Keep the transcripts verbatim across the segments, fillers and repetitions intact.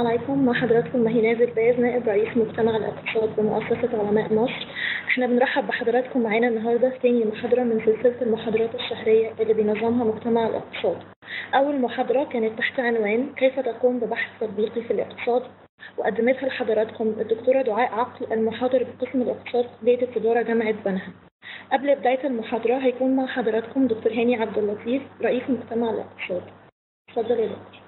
عليكم. مع حضراتكم مهيناز الباز، نائب رئيس مجتمع الاقتصاد بمؤسسة علماء مصر. احنا بنرحب بحضراتكم معانا النهارده في تاني محاضرة من سلسلة المحاضرات الشهرية اللي بينظمها مجتمع الاقتصاد. أول محاضرة كانت تحت عنوان كيف تقوم ببحث تطبيقي في الاقتصاد، وقدمتها لحضراتكم الدكتورة دعاء عقل المحاضر بقسم الاقتصاد كلية التجارة جامعة بنها. قبل بداية المحاضرة هيكون مع حضراتكم دكتور هاني عبد اللطيف رئيس مجتمع الاقتصاد. اتفضل يا دكتور.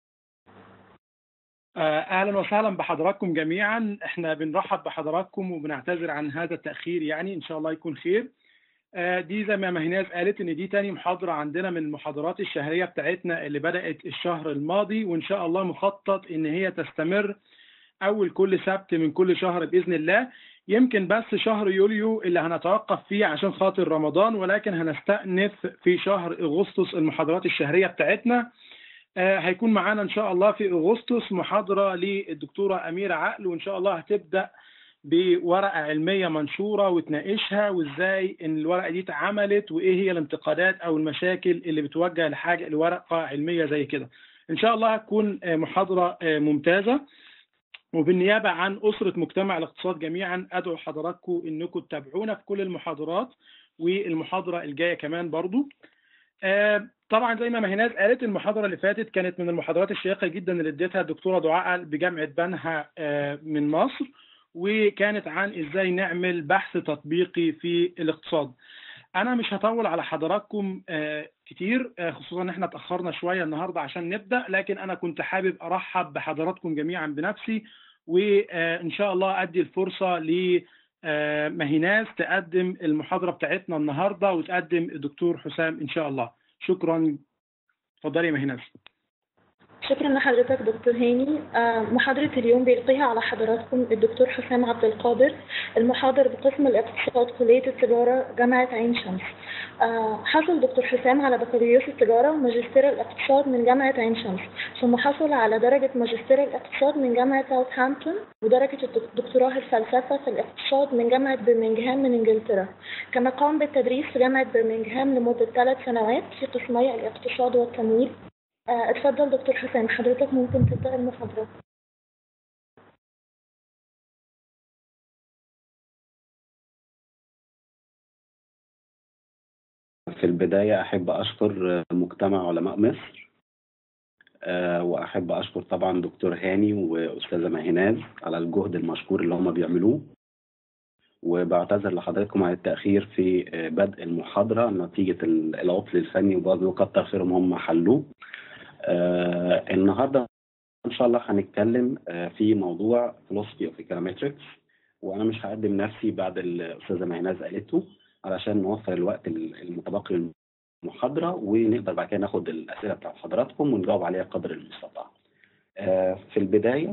اهلا وسهلا بحضراتكم جميعا. احنا بنرحب بحضراتكم وبنعتذر عن هذا التاخير، يعني ان شاء الله يكون خير. دي زي ما مهيناز قالت ان دي تاني محاضره عندنا من المحاضرات الشهريه بتاعتنا اللي بدات الشهر الماضي، وان شاء الله مخطط ان هي تستمر اول كل سبت من كل شهر باذن الله. يمكن بس شهر يوليو اللي هنتوقف فيه عشان خاطر رمضان، ولكن هنستأنف في شهر اغسطس المحاضرات الشهريه بتاعتنا. هيكون معانا ان شاء الله في اغسطس محاضره للدكتوره اميره عقل، وان شاء الله هتبدا بورقه علميه منشوره وتناقشها وازاي ان الورقه دي اتعملت وايه هي الانتقادات او المشاكل اللي بتوجه لحاجه لورقه علميه زي كده. ان شاء الله هتكون محاضره ممتازه. وبالنيابه عن اسره مجتمع الاقتصاد جميعا ادعو حضراتكم انكم تتابعونا في كل المحاضرات، والمحاضره الجايه كمان برضو. آه طبعا زي ما مهيناز قالت، المحاضره اللي فاتت كانت من المحاضرات الشيقه جدا اللي اديتها الدكتوره دعاء بجامعه بنها آه من مصر، وكانت عن ازاي نعمل بحث تطبيقي في الاقتصاد. انا مش هطول على حضراتكم آه كتير، آه خصوصا ان احنا اتاخرنا شويه النهارده عشان نبدا، لكن انا كنت حابب ارحب بحضراتكم جميعا بنفسي، وان شاء الله ادي الفرصه ل آه مهيناز تقدم المحاضرة بتاعتنا النهاردة وتقدم الدكتور حسام إن شاء الله. شكرا. اتفضلي يا مهيناز. شكرا لحضرتك دكتور هاني. محاضرة اليوم بيلقيها على حضراتكم الدكتور حسام عبد القادر، المحاضر بقسم الاقتصاد كلية التجارة جامعة عين شمس. حصل دكتور حسام على بكالوريوس التجارة وماجستير الاقتصاد من جامعة عين شمس، ثم حصل على درجة ماجستير الاقتصاد من جامعة ساوثهامبتون، ودرجة الدكتوراه الفلسفة في الاقتصاد من جامعة برمنغهام من انجلترا. كما قام بالتدريس في جامعة برمنغهام لمدة ثلاث سنوات في قسمي الاقتصاد والتمويل. اتفضل دكتور حسام، حضرتك ممكن تبدأ المحاضرة. في البداية أحب أشكر مجتمع علماء مصر، وأحب أشكر طبعا دكتور هاني وأستاذة مهيناز على الجهد المشكور اللي هم بيعملوه، وبعتذر لحضراتكم عن التأخير في بدء المحاضرة نتيجة العطل الفني، وبرضه كتر خيرهم هم حلوه. النهاردة إن شاء الله هنتكلم في موضوع philosophy of econometrics، وأنا مش هقدم نفسي بعد الأستاذة مهيناز قالته علشان نوفر الوقت المتبقي للمحاضرة، ونقدر بعد كده ناخد الأسئلة بتاعت حضراتكم ونجاوب عليها قدر المستطاع. في البداية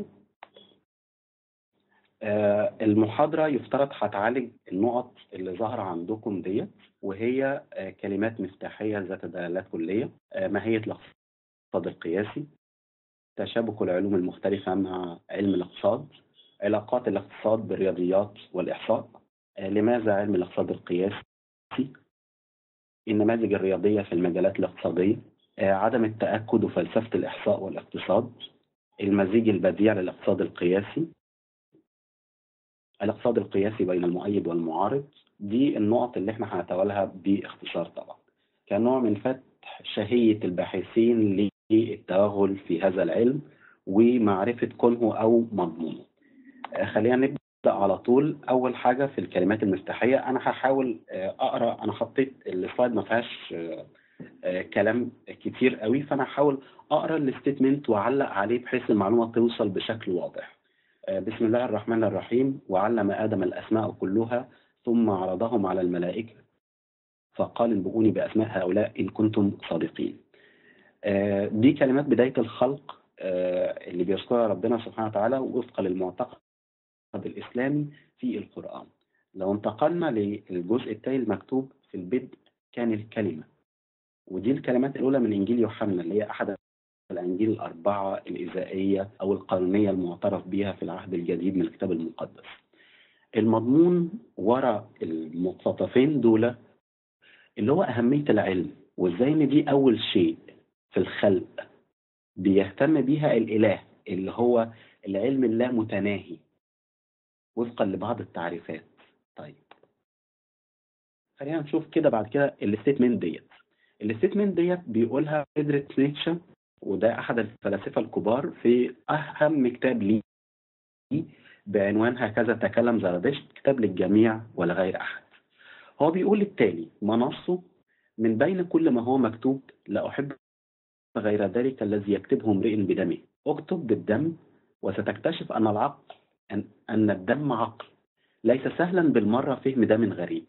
المحاضرة يفترض هتعالج النقط اللي ظاهرة عندكم ديت، وهي كلمات مفتاحية ذات دلالات كلية، ماهية الاقتصاد القياسي، تشابك العلوم المختلفة مع علم الاقتصاد، علاقات الاقتصاد بالرياضيات والإحصاء، لماذا علم الاقتصاد القياسي، النماذج الرياضية في المجالات الاقتصادية، عدم التأكد وفلسفة الإحصاء والاقتصاد، المزيج البديع للاقتصاد القياسي، الاقتصاد القياسي بين المؤيد والمعارض. دي النقط اللي احنا هنتناولها باختصار طبعا كنوع من فتح شهية الباحثين للتوغل في هذا العلم ومعرفة كنه أو مضمونه. خلينا نبدأ على طول. أول حاجة في الكلمات المفتاحية، أنا هحاول أقرأ، أنا حطيت السلايد ما فيهاش كلام كتير قوي، فأنا هحاول أقرأ الستيتمنت وأعلق عليه بحيث المعلومة توصل بشكل واضح. بسم الله الرحمن الرحيم. وعلم آدم الأسماء كلها ثم عرضهم على الملائكة فقال انبئوني بأسماء هؤلاء إن كنتم صادقين. دي كلمات بداية الخلق اللي بيذكرها ربنا سبحانه وتعالى وفقا للمعتقد الإسلامي في القرآن. لو انتقلنا للجزء التالي المكتوب في البدء كان الكلمة، ودي الكلمات الأولى من إنجيل يوحنا اللي هي أحد الأنجيل الأربعة الإزائية أو القانونية المعترف بها في العهد الجديد من الكتاب المقدس. المضمون وراء المقتطفين دول اللي هو أهمية العلم، وإزاي إن دي أول شيء في الخلق بيهتم بيها الإله اللي هو العلم اللامتناهي وفقا لبعض التعريفات. طيب خلينا نشوف كده بعد كده الستيتمنت ديت. الستيتمنت ديت بيقولها فريدريك نيتشه، وده احد الفلاسفه الكبار، في اهم كتاب ليه بعنوان هكذا تكلم زرادشت، كتاب للجميع ولغير احد. هو بيقول التالي منصه: من بين كل ما هو مكتوب لا احب غير ذلك الذي يكتبه امرئ بدمه. اكتب بالدم وستكتشف ان العقل ان, أن الدم عقل ليس سهلا بالمره فهم دم غريب.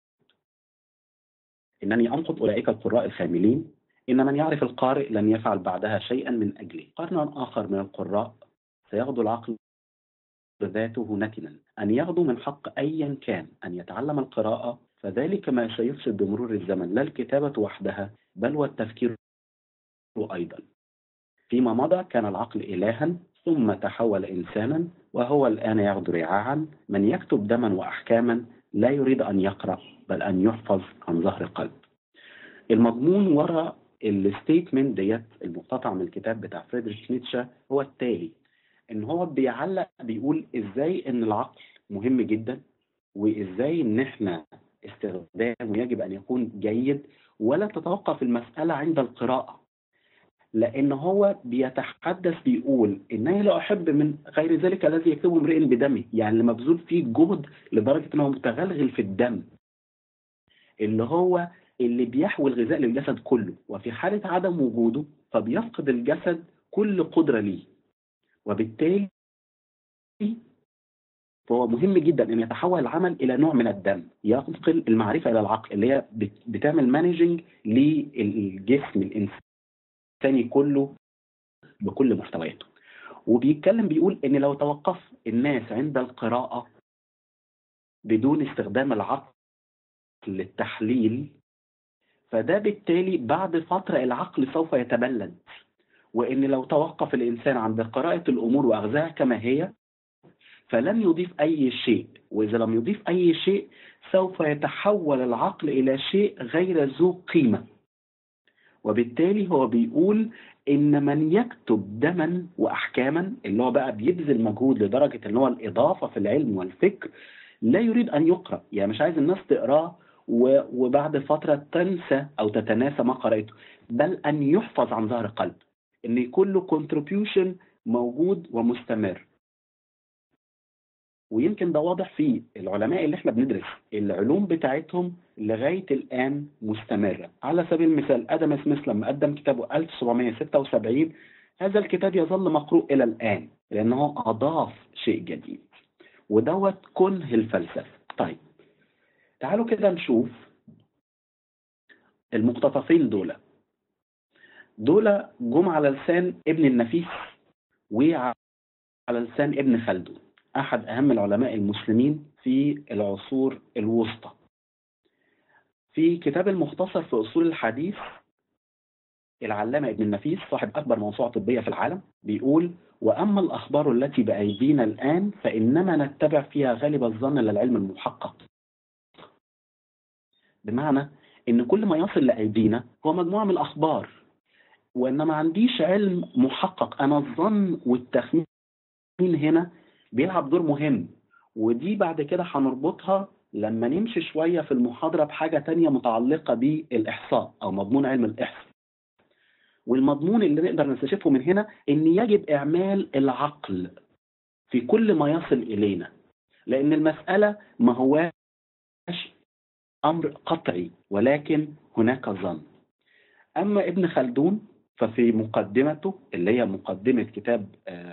إنني أنقض أولئك القراء الخاملين، إن من يعرف القارئ لن يفعل بعدها شيئا من أجله. قرنا آخر من القراء سيغدو العقل ذاته نتنا، أن يغدو من حق أيا كان أن يتعلم القراءة، فذلك ما سيفسد بمرور الزمن لا الكتابة وحدها بل والتفكير أيضا. فيما مضى كان العقل إلها ثم تحول إنسانا، وهو الآن يغدو رعاعا من يكتب دما وأحكاما لا يريد أن يقرأ بل أن يحفظ عن ظهر قلب. المضمون وراء الستيتمنت ديت المقتطع من الكتاب بتاع فريدريك نيتشه هو التالي: ان هو بيعلق بيقول ازاي ان العقل مهم جدا، وازاي ان احنا استخدامه يجب ان يكون جيد، ولا تتوقف المسألة عند القراءة. لان هو بيتحدث بيقول انني لا احب من غير ذلك الذي يكتبه امرئ بدمه، يعني اللي مبذول فيه جهد لدرجة انه متغلغل في الدم، اللي هو اللي بيحوي الغذاء للجسد كله، وفي حالة عدم وجوده فبيفقد الجسد كل قدرة ليه، وبالتالي فهو مهم جدا ان يتحول العمل الى نوع من الدم، ينقل المعرفة الى العقل اللي هي بتعمل مانجنج للجسم الانساني كله بكل محتوياته. وبيتكلم بيقول ان لو توقف الناس عند القراءة بدون استخدام العقل للتحليل، فده بالتالي بعد فترة العقل سوف يتبلد، وإن لو توقف الإنسان عند قراءة الأمور وأخذها كما هي فلن يضيف أي شيء، وإذا لم يضيف أي شيء سوف يتحول العقل إلى شيء غير ذو قيمة. وبالتالي هو بيقول إن من يكتب دما وأحكاما، اللي هو بقى بيبذل مجهود لدرجة إن هو الإضافة في العلم والفكر، لا يريد أن يقرأ، يعني مش عايز الناس تقراه وبعد فترة تنسى أو تتناسى ما قرأته، بل أن يحفظ عن ظهر قلب، أن يكون له contribution موجود ومستمر. ويمكن ده واضح في العلماء اللي احنا بندرس العلوم بتاعتهم لغاية الآن مستمرة. على سبيل المثال آدم سميث لما قدم كتابه ألف وسبعمائة وستة وسبعين، هذا الكتاب يظل مقروء إلى الآن لأنه أضاف شيء جديد، ودوت كنه الفلسفة. طيب تعالوا كده نشوف المقتطفين دول دول جم على لسان ابن النفيس وعلى لسان ابن خلدون، أحد أهم العلماء المسلمين في العصور الوسطى. في كتاب المختصر في أصول الحديث، العلامة ابن النفيس صاحب أكبر موسوعة طبية في العالم بيقول: وأما الأخبار التي بأيدينا الآن فإنما نتبع فيها غالب الظن للعلم المحقق. بمعنى إن كل ما يصل لأيدينا هو مجموعة من الأخبار، وإن ما عنديش علم محقق. أنا الظن والتخمين هنا بيلعب دور مهم، ودي بعد كده هنربطها لما نمشي شوية في المحاضرة بحاجة تانية متعلقة بالإحصاء أو مضمون علم الإحصاء. والمضمون اللي نقدر نستشفه من هنا إن يجب إعمال العقل في كل ما يصل إلينا، لأن المسألة ما هواش أمر قطعي ولكن هناك ظن. أما ابن خلدون ففي مقدمته اللي هي مقدمة كتاب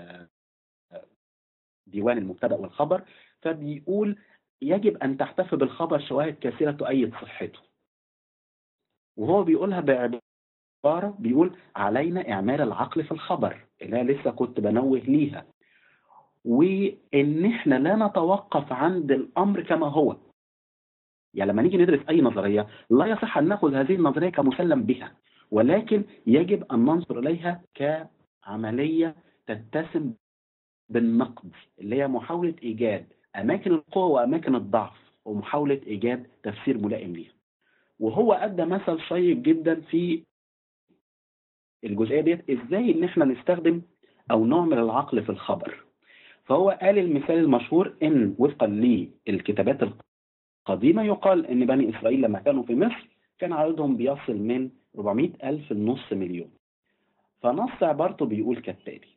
ديوان المبتدأ والخبر، فبيقول يجب أن تحتفي بالخبر شواهد كثيرة تؤيد صحته، وهو بيقولها بعبارة بيقول: علينا إعمال العقل في الخبر، اللي أنا لسه كنت بنوه ليها، وإن إحنا لا نتوقف عند الأمر كما هو. يعني لما نيجي ندرس أي نظرية لا يصح أن نأخذ هذه النظرية كمسلم بها، ولكن يجب أن ننظر إليها كعملية تتسم بالنقد، اللي هي محاولة إيجاد أماكن القوة وأماكن الضعف ومحاولة إيجاد تفسير ملائم ليها. وهو أدى مثل شيق جدا في الجزئية ديت، إزاي إن إحنا نستخدم أو نوع من العقل في الخبر. فهو قال المثال المشهور إن وفقا للكتابات القديمة يقال إن بني إسرائيل لما كانوا في مصر كان عددهم بيصل من أربعمائة ألف لنص مليون. فنص عبارته بيقول كالتالي: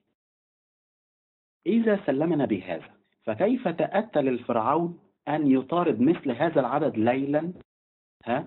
إذا سلمنا بهذا فكيف تأتى للفرعون أن يطارد مثل هذا العدد ليلا؟ ها؟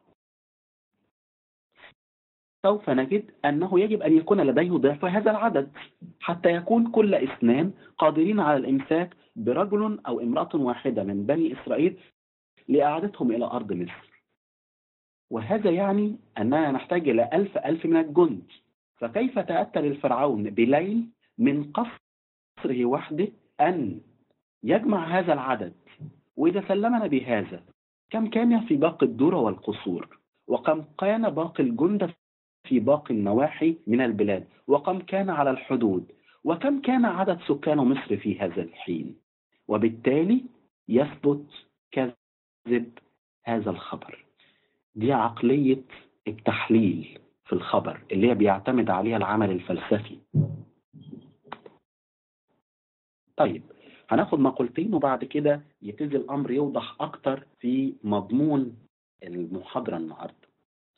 سوف نجد أنه يجب أن يكون لديه ضعف هذا العدد حتى يكون كل اثنان قادرين على الإمساك برجل أو امرأة واحدة من بني إسرائيل لإعادتهم إلى أرض مصر. وهذا يعني أننا نحتاج إلى ألف ألف من الجند. فكيف تأتى للفرعون بليل من قصره وحده أن يجمع هذا العدد؟ وإذا سلمنا بهذا كم كان في باقي الدور والقصور؟ وكم كان باقي الجند في باقي النواحي من البلاد؟ وكم كان على الحدود؟ وكم كان عدد سكان مصر في هذا الحين؟ وبالتالي يثبت كذب هذا الخبر. دي عقلية التحليل في الخبر اللي هي بيعتمد عليها العمل الفلسفي. طيب هناخد مقولتين وبعد كده يبتدي الأمر يوضح أكتر في مضمون المحاضرة النهاردة.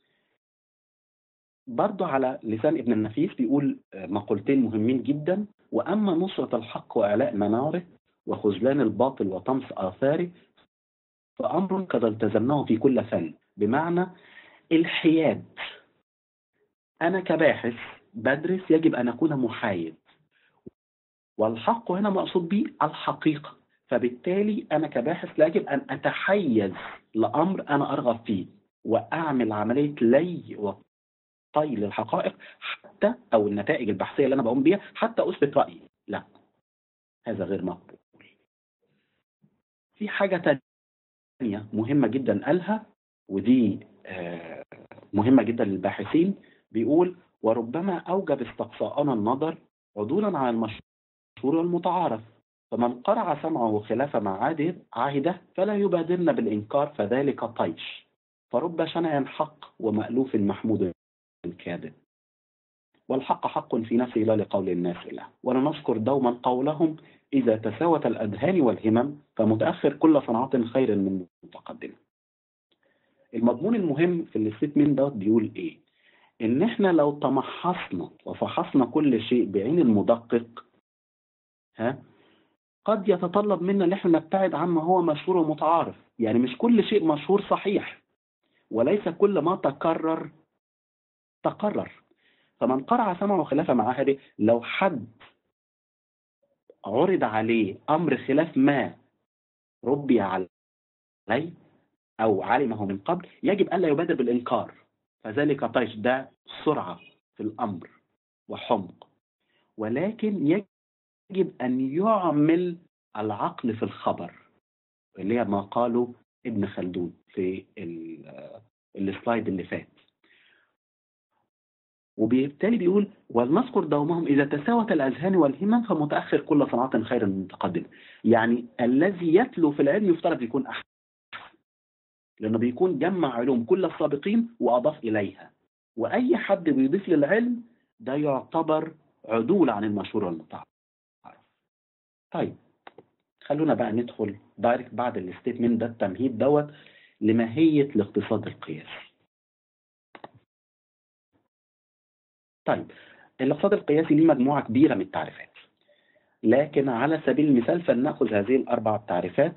برضو على لسان ابن النفيس بيقول مقولتين مهمين جدا: وأما نصرة الحق وإعلاء مناره وخذلان الباطل وطمس آثاره فأمر قد التزمناه في كل فن. بمعنى الحياد. أنا كباحث بدرس يجب أن أكون محايد، والحق هنا مقصود به الحقيقة. فبالتالي أنا كباحث لا يجب أن أتحيز لأمر أنا أرغب فيه وأعمل عملية لي وطي للحقائق حتى أو النتائج البحثية اللي أنا بقوم بيها حتى أثبت رأيي. لا، هذا غير مقبول. في حاجة تانية مهمة جدا قالها، ودي مهمة جدا للباحثين. بيقول: وربما أوجب استقصاءنا النظر عدولا عن المشروع والمتعارف، فمن قرع سمعه خلاف ما عهده فلا يبادرن بالإنكار فذلك طيش، فرب شنع حق ومألوف محمود كاذب، والحق حق في نفسه لا لقول الناس له. ولنذكر دوما قولهم: إذا تساوت الأذهان والهمم فمتأخر كل صنعة خير من متقدم. المضمون المهم في الستمنت دوت بيقول إيه؟ إن إحنا لو تمحصنا وفحصنا كل شيء بعين المدقق ها قد يتطلب منا ان احنا نبتعد عما هو مشهور ومتعارف. يعني مش كل شيء مشهور صحيح، وليس كل ما تكرر تقرر. فمن قرع سمعه خلاف معاهده، لو حد عرض عليه امر خلاف ما ربي عليه او علمه من قبل يجب الا يبادر بالانكار، فذلك طيش. ده سرعه في الامر وحمق، ولكن يجب يجب أن يعمل العقل في الخبر، اللي هي ما قاله ابن خلدون في السلايد اللي فات. وبالتالي بيقول: ولنذكر دومهم إذا تساوت الأذهان والهمم فمتأخر كل صنعة خير من متقدم. يعني الذي يتلو في العلم يفترض يكون أحسن، لأنه بيكون جمع علوم كل السابقين وأضاف إليها. وأي حد بيضيف للعلم ده يعتبر عدول عن المشهور والمتعارف. طيب خلونا بقى ندخل دايركت بعد الستيتمنت ده التمهيد دوت لماهية الاقتصاد القياسي. طيب الاقتصاد القياسي ليه مجموعة كبيرة من التعريفات، لكن على سبيل المثال فلنأخذ هذه الأربع تعريفات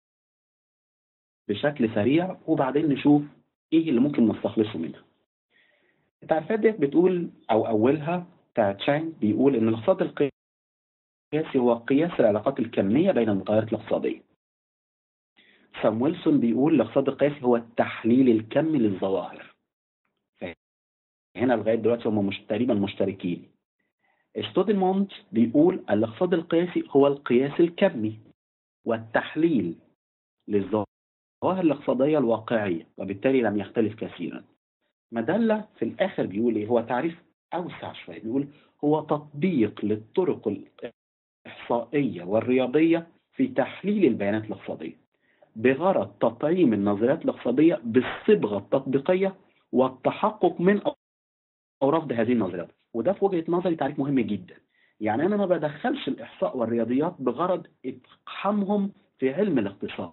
بشكل سريع وبعدين نشوف إيه اللي ممكن نستخلصه منها. التعريفات دي بتقول أو أولها بتاع تشانغ بيقول إن الاقتصاد القياسي القياسي هو قياس العلاقات الكمية بين المتغيرات الاقتصادية. سام ويلسون بيقول الاقتصاد القياسي هو التحليل الكمي للظواهر. هنا لغاية دلوقتي هم مش تقريبا مشتركين. ستودموند بيقول الاقتصاد القياسي هو القياس الكمي والتحليل للظواهر الاقتصادية الواقعية، وبالتالي لم يختلف كثيرا. مدلة في الآخر بيقول إيه؟ هو تعريف أوسع شوية، بيقول هو تطبيق للطرق الإحصائية والرياضية في تحليل البيانات الاقتصادية بغرض تطعيم النظريات الاقتصادية بالصبغة التطبيقية والتحقق من أو رفض هذه النظريات. وده في وجهة نظري تعريف مهم جدا. يعني أنا ما بدخلش الإحصاء والرياضيات بغرض إقحامهم في علم الاقتصاد،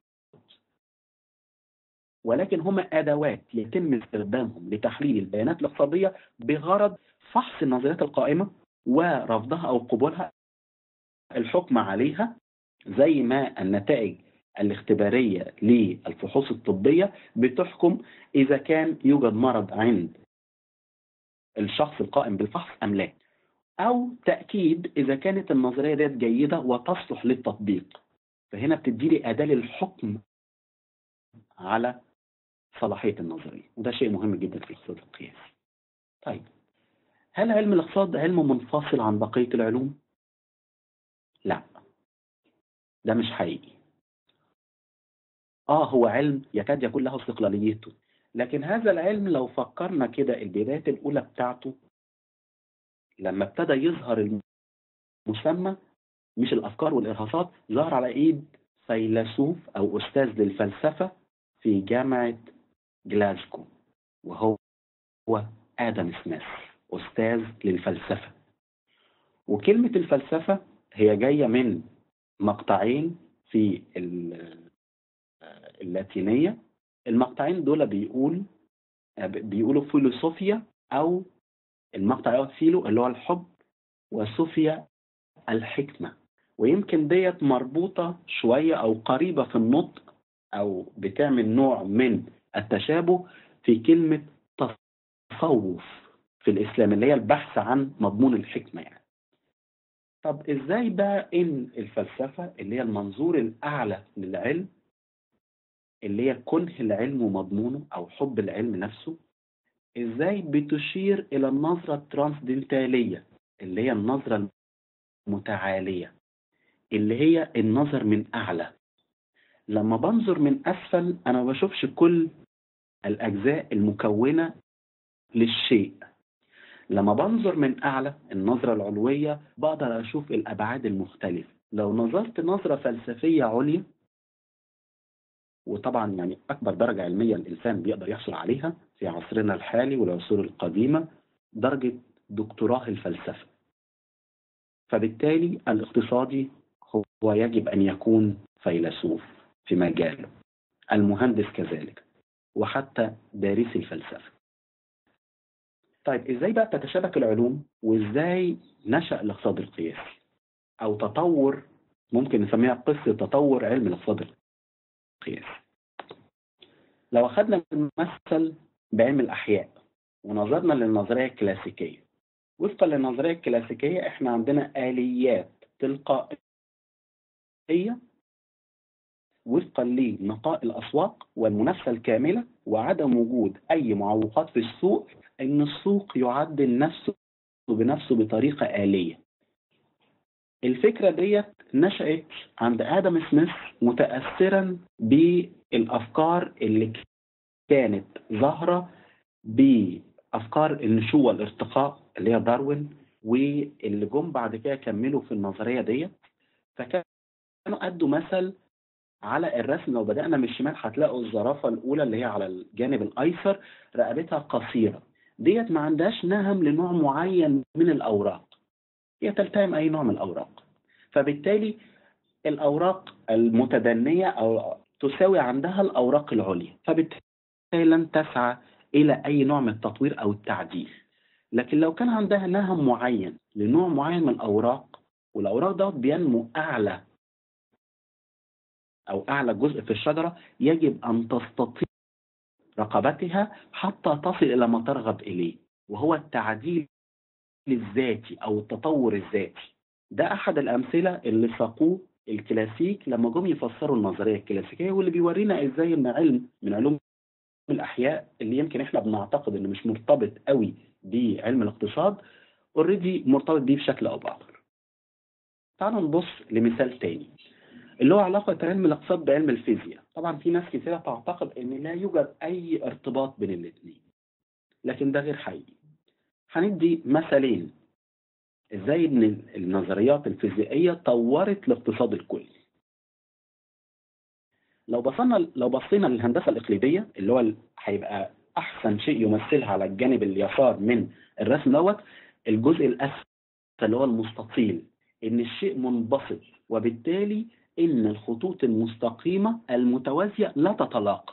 ولكن هم أدوات يتم استخدامهم لتحليل البيانات الاقتصادية بغرض فحص النظريات القائمة ورفضها أو قبولها، الحكم عليها، زي ما النتائج الاختبارية للفحوص الطبية بتحكم إذا كان يوجد مرض عند الشخص القائم بالفحص أم لا، أو تأكيد إذا كانت النظرية ديت جيدة وتصلح للتطبيق. فهنا بتدي لي أداة للحكم على صلاحية النظرية، وده شيء مهم جدا في الاقتصاد القياسي. طيب، هل علم الاقتصاد علم منفصل عن بقية العلوم؟ لا، ده مش حقيقي. آه هو علم يكاد يكون له استقلاليته، لكن هذا العلم لو فكرنا كده البدايات الأولى بتاعته لما ابتدى يظهر المسمى مش الأفكار والإرهاصات، ظهر على إيد فيلسوف أو أستاذ للفلسفة في جامعة جلاسكو، وهو هو آدم سميث، أستاذ للفلسفة. وكلمة الفلسفة هي جاية من مقطعين في اللاتينية. المقطعين دول بيقول بيقولوا فيلوسوفيا، أو المقطع يقول فيلو اللي هو الحب، وصوفيا الحكمة. ويمكن ديت مربوطة شوية أو قريبة في النطق، أو بتعمل نوع من التشابه في كلمة تصوف في الإسلام، اللي هي البحث عن مضمون الحكمة يعني. طب إزاي بقى إن الفلسفة اللي هي المنظور الأعلى للعلم، اللي هي كنه العلم ومضمونه أو حب العلم نفسه، إزاي بتشير إلى النظرة الترانسدنتالية اللي هي النظرة المتعالية، اللي هي النظر من أعلى؟ لما بنظر من أسفل أنا ما بشوفش كل الأجزاء المكونة للشيء. لما بنظر من أعلى النظرة العلوية بقدر أشوف الأبعاد المختلفة. لو نظرت نظرة فلسفية عليا، وطبعا يعني أكبر درجة علمية الإنسان بيقدر يحصل عليها في عصرنا الحالي والعصور القديمة درجة دكتوراه الفلسفة، فبالتالي الاقتصادي هو يجب أن يكون فيلسوف في مجاله، المهندس كذلك، وحتى دارس الفلسفة. طيب إزاي بقى تتشابك العلوم، وإزاي نشأ الاقتصاد القياسي أو تطور، ممكن نسميها قصة تطور علم الاقتصاد القياسي؟ لو أخذنا المثل بعلم الأحياء ونظرنا للنظرية الكلاسيكية، وفقا للنظرية الكلاسيكية احنا عندنا آليات تلقائية وفقا لنقاء الأسواق والمنافسة الكاملة وعدم وجود أي معوقات في السوق، إن السوق يعدل نفسه بنفسه بطريقة آلية. الفكرة ديت نشأت عند آدم سميث متأثرا بالأفكار اللي كانت ظاهرة بأفكار النشوء والارتقاء اللي هي داروين، واللي جم بعد كده كملوا في النظرية ديت. فكانوا أدوا مثل على الرسم، لو بدأنا من الشمال هتلاقوا الزرافة الأولى اللي هي على الجانب الأيسر رقبتها قصيرة، ديت ما عندهاش نهم لنوع معين من الأوراق، هي تلتهم أي نوع من الأوراق، فبالتالي الأوراق المتدنية أو تساوي عندها الأوراق العليا، فبالتالي لن تسعى إلى أي نوع من التطوير أو التعديل. لكن لو كان عندها نهم معين لنوع معين من الأوراق، والأوراق دوت بينمو أعلى أو أعلى جزء في الشجرة، يجب أن تستطيع رقبتها حتى تصل إلى ما ترغب إليه، وهو التعديل الذاتي أو التطور الذاتي. ده أحد الأمثلة اللي ساقوه الكلاسيك لما جم يفسروا النظرية الكلاسيكية، واللي بيورينا إزاي إن علم من علوم الأحياء اللي يمكن إحنا بنعتقد إنه مش مرتبط قوي بعلم الاقتصاد، اوريدي مرتبط بيه بشكل أو بآخر. تعالوا نبص لمثال تاني اللي هو علاقة علم الاقتصاد بعلم الفيزياء. طبعا في ناس كثيرة تعتقد ان لا يوجد اي ارتباط بين الاثنين، لكن ده غير حقيقي. هندي مثالين ازاي ان النظريات الفيزيائية طورت الاقتصاد الكلي. لو بصينا لو بصينا للهندسة الإقليدية اللي هو هيبقى احسن شيء يمثلها على الجانب اليسار من الرسم دوت، الجزء الاسفل اللي هو المستطيل، إن الشيء منبسط، وبالتالي إن الخطوط المستقيمة المتوازية لا تتلاقى،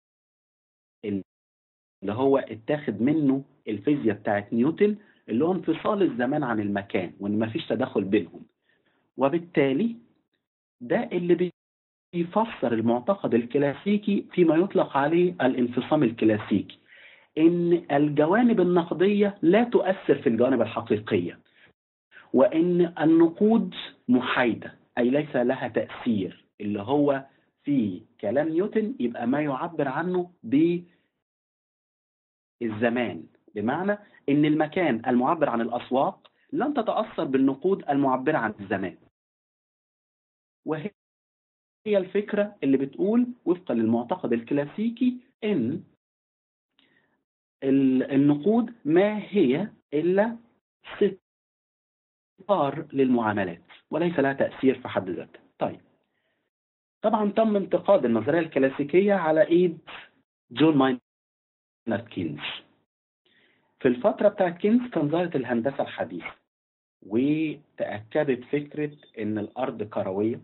اللي هو اتاخد منه الفيزياء بتاعت نيوتن اللي هو انفصال الزمان عن المكان وإن مفيش تداخل بينهم. وبالتالي ده اللي بيفسر المعتقد الكلاسيكي فيما يطلق عليه الانفصام الكلاسيكي، إن الجوانب النقدية لا تؤثر في الجوانب الحقيقية، وإن النقود محايدة أي ليس لها تأثير، اللي هو في كلام نيوتن يبقى ما يعبر عنه بالزمان، بمعنى إن المكان المعبر عن الأسواق لن تتأثر بالنقود المعبرة عن الزمان. وهي هي الفكرة اللي بتقول وفقا للمعتقد الكلاسيكي إن النقود ما هي إلا ستار للمعاملات وليس لها تأثير في حد ذاتها. طيب، طبعا تم انتقاد النظرية الكلاسيكية على إيد جون ماينارد كينز. في الفترة بتاعت كينز كان ظهرت الهندسة الحديثة وتأكدت فكرة إن الأرض كروية،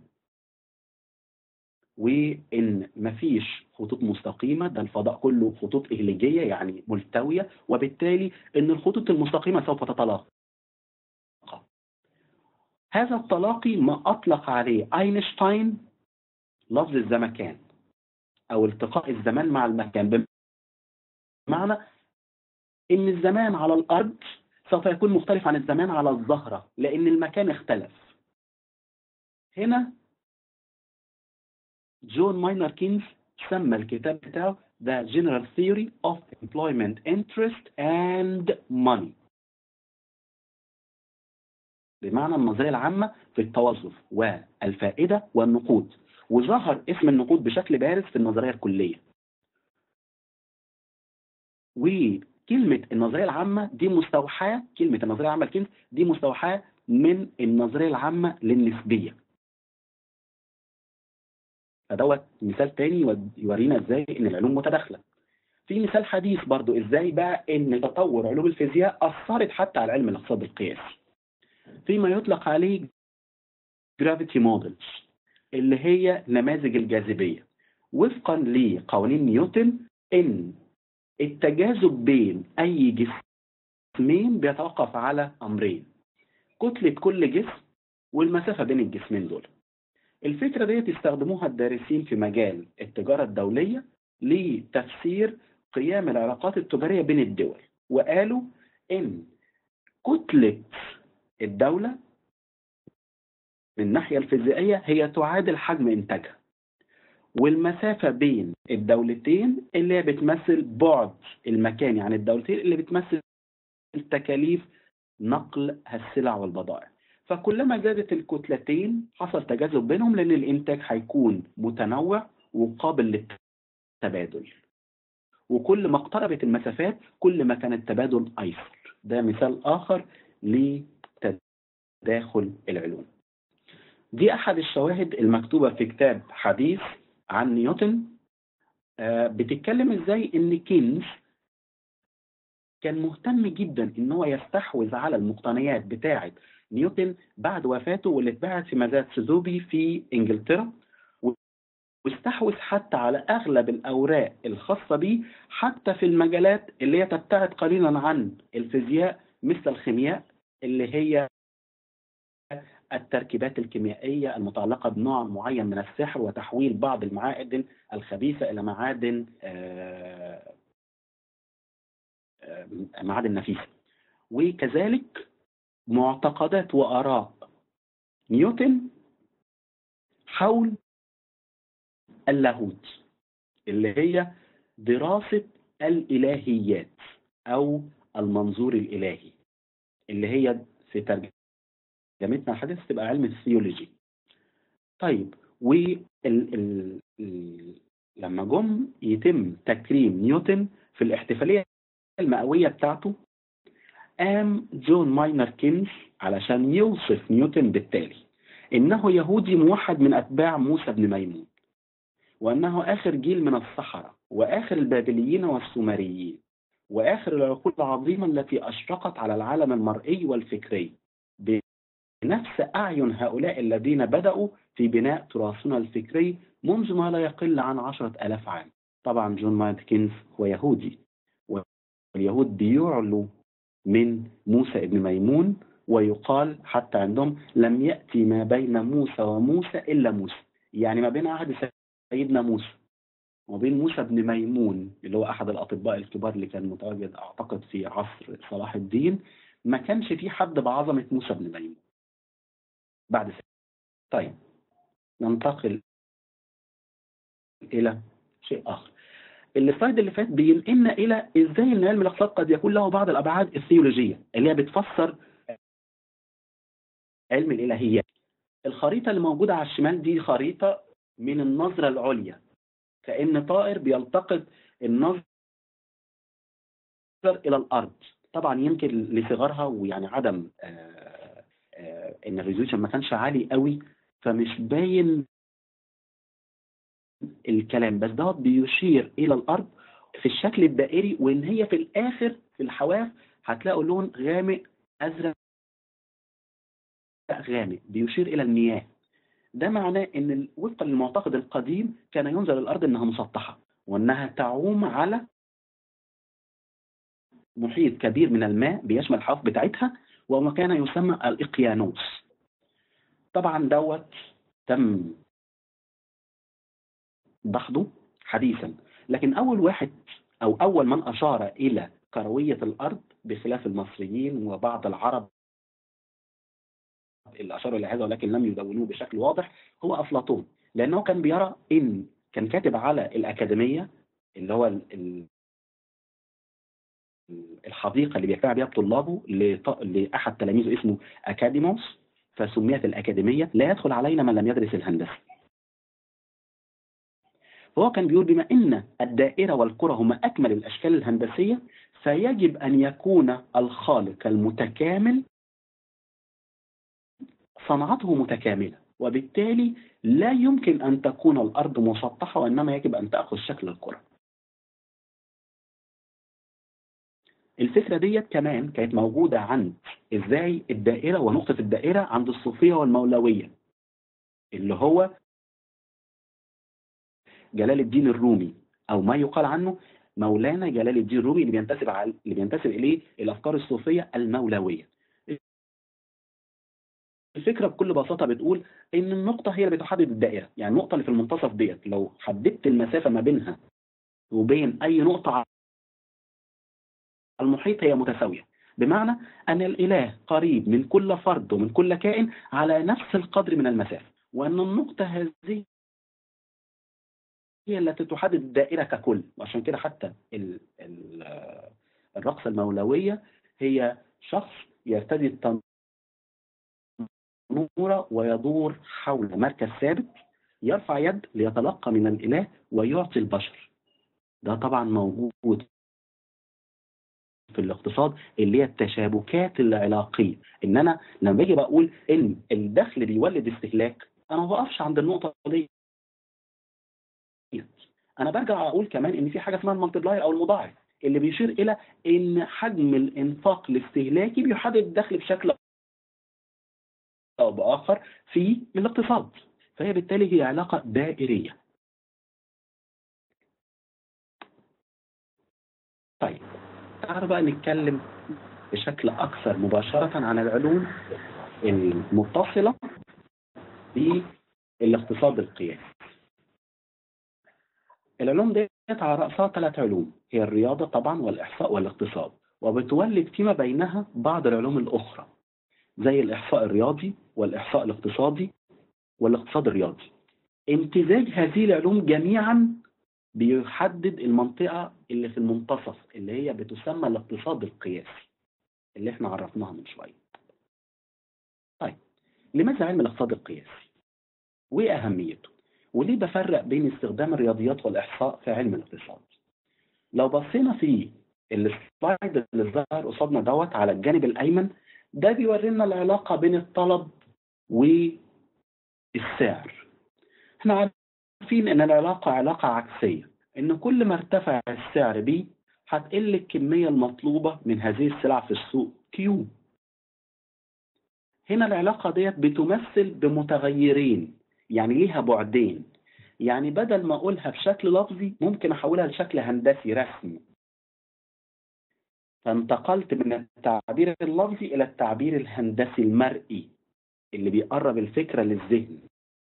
وإن مفيش خطوط مستقيمة، ده الفضاء كله خطوط إهليجية يعني ملتوية، وبالتالي إن الخطوط المستقيمة سوف تتلاقى. هذا التلاقي ما أطلق عليه أينشتاين لفظ الزمكان أو التقاء الزمان مع المكان، بمعنى إن الزمان على الأرض سوف يكون مختلف عن الزمان على الزهرة لأن المكان اختلف. هنا جون ماينارد كينز سمى الكتاب بتاعه The General Theory of Employment Interest and Money، بمعنى النظرية العامة في التوظف والفائدة والنقود، وظهر اسم النقود بشكل بارز في النظرية الكلية. وكلمة النظرية العامة دي مستوحاة، كلمة النظرية العامة لكينز دي مستوحاة من النظرية العامة للنسبية. فدوت مثال تاني يورينا ازاي ان العلوم متداخله. في مثال حديث برضو ازاي بقى ان تطور علوم الفيزياء اثرت حتى على علم الاقتصاد القياسي فيما يطلق عليه جرافيتي مودلز، اللي هي نماذج الجاذبيه، وفقا لقوانين نيوتن ان التجاذب بين اي جسمين بيتوقف على امرين: كتله كل جسم والمسافه بين الجسمين دول. الفكرة دي استخدموها الدارسين في مجال التجارة الدولية لتفسير قيام العلاقات التجارية بين الدول، وقالوا إن كتلة الدولة من الناحية الفيزيائية هي تعادل حجم إنتاجها، والمسافة بين الدولتين اللي هي بتمثل بعد المكان، يعني الدولتين اللي بتمثل تكاليف نقل السلع والبضائع. فكلما زادت الكتلتين حصل تجاذب بينهم لأن الإنتاج هيكون متنوع وقابل للتبادل، وكل ما اقتربت المسافات كل ما كان التبادل أيسر. ده مثال آخر لتداخل العلوم. دي أحد الشواهد المكتوبة في كتاب حديث عن نيوتن بتتكلم إزاي إن كينز كان مهتم جدا إن هو يستحوذ على المقتنيات بتاعة نيوتن بعد وفاته واللي اتباعت في مزاد سوذوبي في إنجلترا، واستحوذ حتى على أغلب الأوراق الخاصة به حتى في المجالات اللي هي تبتعد قليلا عن الفيزياء، مثل الخيمياء اللي هي التركيبات الكيميائية المتعلقة بنوع معين من السحر وتحويل بعض المعادن الخبيثة إلى معادن آه آه معادن نفيسة. وكذلك معتقدات وآراء نيوتن حول اللاهوت اللي هي دراسة الإلهيات أو المنظور الإلهي، اللي هي في ترجمتنا الحديث تبقى علم الثيولوجي. طيب، ول ال... ال... لما جم يتم تكريم نيوتن في الاحتفالية المئوية بتاعته، قام جون ماينارد كينز علشان يوصف نيوتن بالتالي: إنه يهودي موحد من أتباع موسى بن ميمون، وأنه آخر جيل من السحرة، وآخر البابليين والسومريين، وآخر العقول العظيمة التي أشرقت على العالم المرئي والفكري أعين هؤلاء الذين بدأوا في بناء تراثنا الفكري منذ ما لا يقل عن عشرة آلاف عام. طبعا جون مايكنز هو يهودي، واليهود بيعلوا من موسى ابن ميمون، ويقال حتى عندهم لم يأتي ما بين موسى وموسى إلا موسى، يعني ما بين عهد سيدنا موسى وبين موسى ابن ميمون اللي هو أحد الأطباء الكبار اللي كان متواجد أعتقد في عصر صلاح الدين، ما كانش في حد بعظمة موسى ابن ميمون بعد سنة. طيب ننتقل إلى شيء آخر. السلايد اللي فات بينقلنا إلى إزاي إن علم الاقتصاد قد يكون له بعض الأبعاد الثيولوجية اللي هي بتفسر علم الإلهيات. الخريطة اللي موجودة على الشمال دي خريطة من النظرة العليا، كأن طائر بيلتقط النظر إلى الأرض. طبعا يمكن لصغرها ويعني عدم آآ آآ إن الريزوليوشن ما كانش عالي قوي، فمش باين الكلام، بس ده بيشير إلى الأرض في الشكل الدائري، وإن هي في الآخر في الحواف هتلاقوا لون غامق أزرق غامق بيشير إلى المياه. ده معناه إن وفقا للمعتقد القديم كان ينظر الأرض إنها مسطحة وإنها تعوم على محيط كبير من الماء بيشمل الحواف بتاعتها، وما كان يسمى الإقيانوس. طبعا دوت تم ضخده حديثا، لكن أول واحد أو أول من أشار إلى كروية الأرض بخلاف المصريين وبعض العرب اللي أشاروا إلى هذا ولكن لم يدونوه بشكل واضح هو أفلاطون، لأنه كان بيرى إن كان كاتب على الأكاديمية اللي هو الحديقة اللي بيجتمع بها طلابه لأحد تلاميذه اسمه أكاديموس، فسميت الأكاديمية لا يدخل علينا من لم يدرس الهندسة. فهو كان بيقول بما إن الدائرة والكرة هما أكمل الأشكال الهندسية، فيجب أن يكون الخالق المتكامل صنعته متكاملة، وبالتالي لا يمكن أن تكون الأرض مسطحة، وإنما يجب أن تأخذ شكل الكرة. الفكرة ديت كمان كانت موجودة عند إزاي الدائرة ونقطة الدائرة عند الصوفية والمولوية، اللي هو جلال الدين الرومي أو ما يقال عنه مولانا جلال الدين الرومي، اللي بينتسب على اللي بينتسب إليه الأفكار الصوفية المولوية. الفكرة بكل بساطة بتقول إن النقطة هي اللي بتحدد الدائرة، يعني النقطة اللي في المنتصف ديت لو حددت المسافة ما بينها وبين أي نقطة على المحيط هي متساوية، بمعنى أن الإله قريب من كل فرد ومن كل كائن على نفس القدر من المسافة، وأن النقطة هذه هي التي تحدد الدائرة ككل. وعشان كده حتى ال ال الرقصة المولوية هي شخص يرتدي التنورة ويدور حول مركز ثابت، يرفع يد ليتلقى من الإله ويعطي البشر. ده طبعا موجود في الاقتصاد اللي هي التشابكات العلاقية، ان انا لما باجي بقول ان الدخل بيولد استهلاك، انا ما بقفش عند النقطة دي، انا برجع اقول كمان ان في حاجة اسمها المالتيبلاير او المضاعف اللي بيشير الى ان حجم الانفاق الاستهلاكي بيحدد الدخل بشكل او باخر في الاقتصاد، فهي بالتالي هي علاقة دائرية. طيب تعالوا بقى نتكلم بشكل أكثر مباشرة عن العلوم المتصلة بالاقتصاد القياسي. العلوم ديت على رأسها ثلاث علوم، هي الرياضة طبعا والإحصاء والاقتصاد، وبتولد فيما بينها بعض العلوم الأخرى زي الإحصاء الرياضي والإحصاء الاقتصادي والاقتصاد الرياضي. امتزاج هذه العلوم جميعا بيحدد المنطقة اللي في المنتصف اللي هي بتسمى الاقتصاد القياسي اللي احنا عرفناها من شوية. طيب لماذا علم الاقتصاد القياسي؟ وايه أهميته؟ وليه بفرق بين استخدام الرياضيات والإحصاء في علم الاقتصاد؟ لو بصينا في السلايد اللي ظهر قصادنا دوت على الجانب الأيمن، ده بيورينا العلاقة بين الطلب والسعر. احنا عارفين ان العلاقة علاقة عكسية، ان كل ما ارتفع السعر بيه هتقل الكمية المطلوبة من هذه السلع في السوق كيو. هنا العلاقة ديت بتمثل بمتغيرين، يعني ليها بعدين. يعني بدل ما أقولها بشكل لفظي ممكن أحولها لشكل هندسي رسمي. فانتقلت من التعبير اللفظي إلى التعبير الهندسي المرئي اللي بيقرب الفكرة للذهن.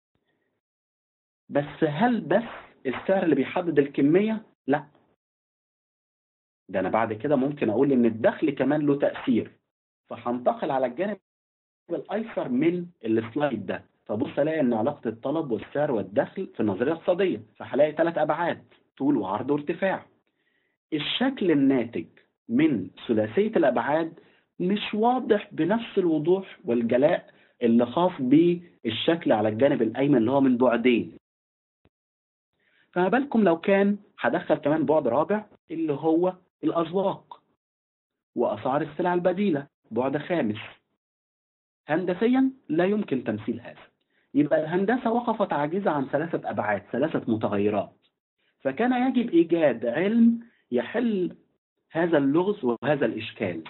بس هل بس السعر اللي بيحدد الكمية؟ لا، ده أنا بعد كده ممكن أقول إن الدخل كمان له تأثير. فهنتقل على الجانب الأيسر من السلايد ده، فبص ألاقي إن علاقة الطلب والسعر والدخل في النظرية الاقتصادية، فهلاقي ثلاث أبعاد: طول وعرض وارتفاع. الشكل الناتج من ثلاثية الأبعاد مش واضح بنفس الوضوح والجلاء اللي خاص بالشكل على الجانب الأيمن اللي هو من بعدين. فما بالكم لو كان هدخل كمان بعد رابع اللي هو الأسواق وأسعار السلع البديلة، بعد خامس. هندسيا لا يمكن تمثيل هذا. يبقى الهندسة وقفت عاجزة عن ثلاثة أبعاد، ثلاثة متغيرات. فكان يجب إيجاد علم يحل هذا اللغز وهذا الإشكال.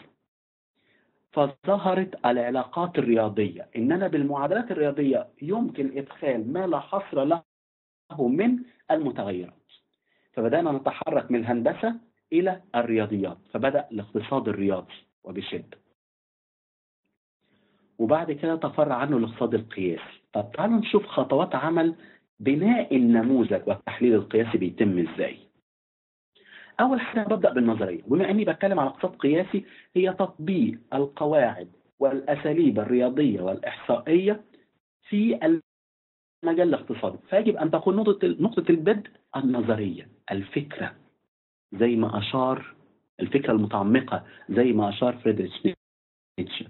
فظهرت العلاقات الرياضية، إن أنا بالمعادلات الرياضية يمكن إدخال ما لا حصر له من المتغيرات. فبدأنا نتحرك من الهندسة إلى الرياضيات، فبدأ الاقتصاد الرياضي وبشدة. وبعد كده تفرع عنه الاقتصاد القياسي. طب تعالوا نشوف خطوات عمل بناء النموذج والتحليل القياسي بيتم إزاي. أول حاجة ببدأ بالنظرية. بما أني بتكلم عن اقتصاد قياسي، هي تطبيق القواعد والأساليب الرياضية والإحصائية في المجال الاقتصادي. فيجب أن تكون نقطة نقطة البدء النظرية، الفكرة، زي ما أشار الفكرة المتعمقة زي ما أشار فريدريش نيتشه.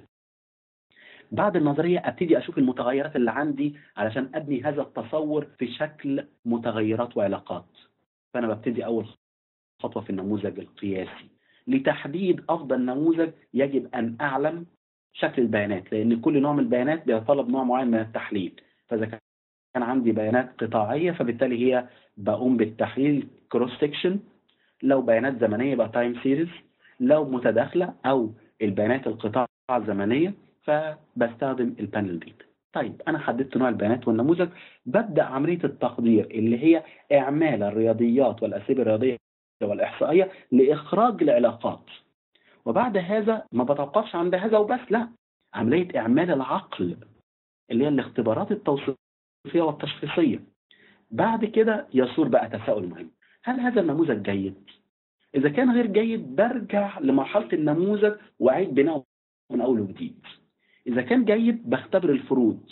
بعد النظرية أبتدي أشوف المتغيرات اللي عندي علشان أبني هذا التصور في شكل متغيرات وعلاقات. فأنا ببتدي أول خطوة في النموذج القياسي. لتحديد أفضل نموذج يجب أن أعلم شكل البيانات، لأن كل نوع من البيانات بيتطلب نوع معين من التحليل. فإذا كان عندي بيانات قطاعية فبالتالي هي بقوم بالتحليل كروس سيكشن. لو بيانات زمنية يبقى تايم سيريز. لو متداخلة أو البيانات القطاع الزمنية فبستخدم البانل ديتا. طيب أنا حددت نوع البيانات والنموذج، ببدأ عملية التقدير اللي هي إعمال الرياضيات والأساليب الرياضية والإحصائية لإخراج العلاقات. وبعد هذا ما بتوقفش عند هذا وبس، لا، عملية إعمال العقل اللي هي الاختبارات التوصيفية والتشخيصية. بعد كده يصور بقى تساؤل مهم: هل هذا النموذج جيد؟ إذا كان غير جيد برجع لمرحلة النموذج وأعيد بناءه من أول وجديد. إذا كان جيد بختبر الفروض.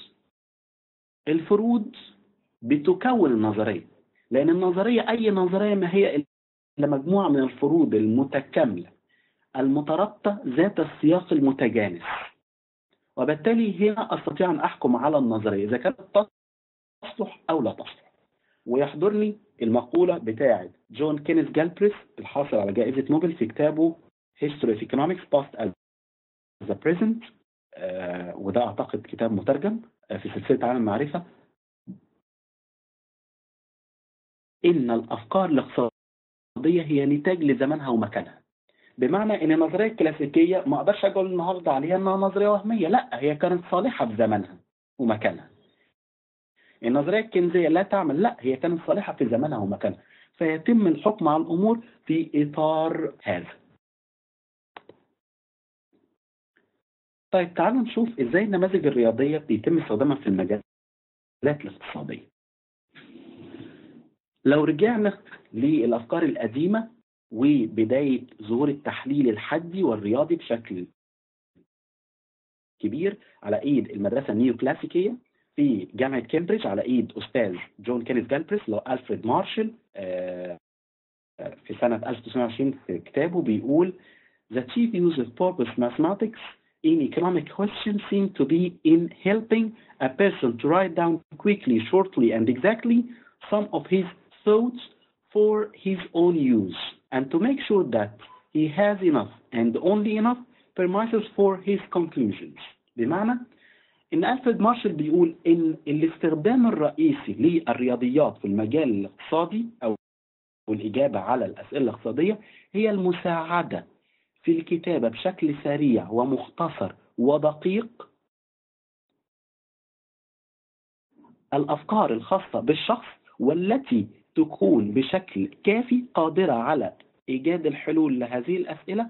الفروض بتكون النظرية، لأن النظرية أي نظرية ما هي إلا مجموعة من الفروض المتكاملة المترابطة ذات السياق المتجانس. وبالتالي هنا أستطيع أن أحكم على النظرية إذا كانت تصلح أو لا تصلح. ويحضرني المقولة بتاعة جون كينيث جالبريث الحاصل على جائزة نوبل في كتابه History of Economics Past as the Present، آه وده أعتقد كتاب مترجم آه في سلسلة عالم المعرفة. إن الأفكار الاقتصادية هي نتاج لزمانها ومكانها. بمعنى إن النظرية الكلاسيكية ما أقدرش أقول النهاردة عليها إنها نظرية وهمية، لا، هي كانت صالحة في زمانها ومكانها. النظرية الكينزية لا تعمل، لا، هي كانت صالحة في زمانها ومكانها. فيتم الحكم على الأمور في إطار هذا. طيب تعالوا نشوف إزاي النماذج الرياضية بيتم استخدامها في المجالات الاقتصادية. لو رجعنا للأفكار القديمة وبداية ظهور التحليل الحدي والرياضي بشكل كبير على إيد المدرسة النيو كلاسيكية في جامعة كامبريدج على إيد أستاذ جون كينيث جالبريث اللي هو ألفريد مارشال في سنة ألف وتسعمائة وعشرين في كتابه بيقول: The chief use of purpose mathematics in economic questions seem to be in helping a person to write down quickly, shortly, and exactly some of his thoughts for his own use, and to make sure that he has enough and only enough premises for his conclusions. بمعنى إن ألفريد مارشال بيقول إن الاستخدام الرئيسي للرياضيات في المجال الاقتصادي أو الإجابة على الأسئلة الاقتصادية هي المساعدة في الكتابة بشكل سريع ومختصر ودقيق الأفكار الخاصة بالشخص والتي تكون بشكل كافي قادرة على إيجاد الحلول لهذه الأسئلة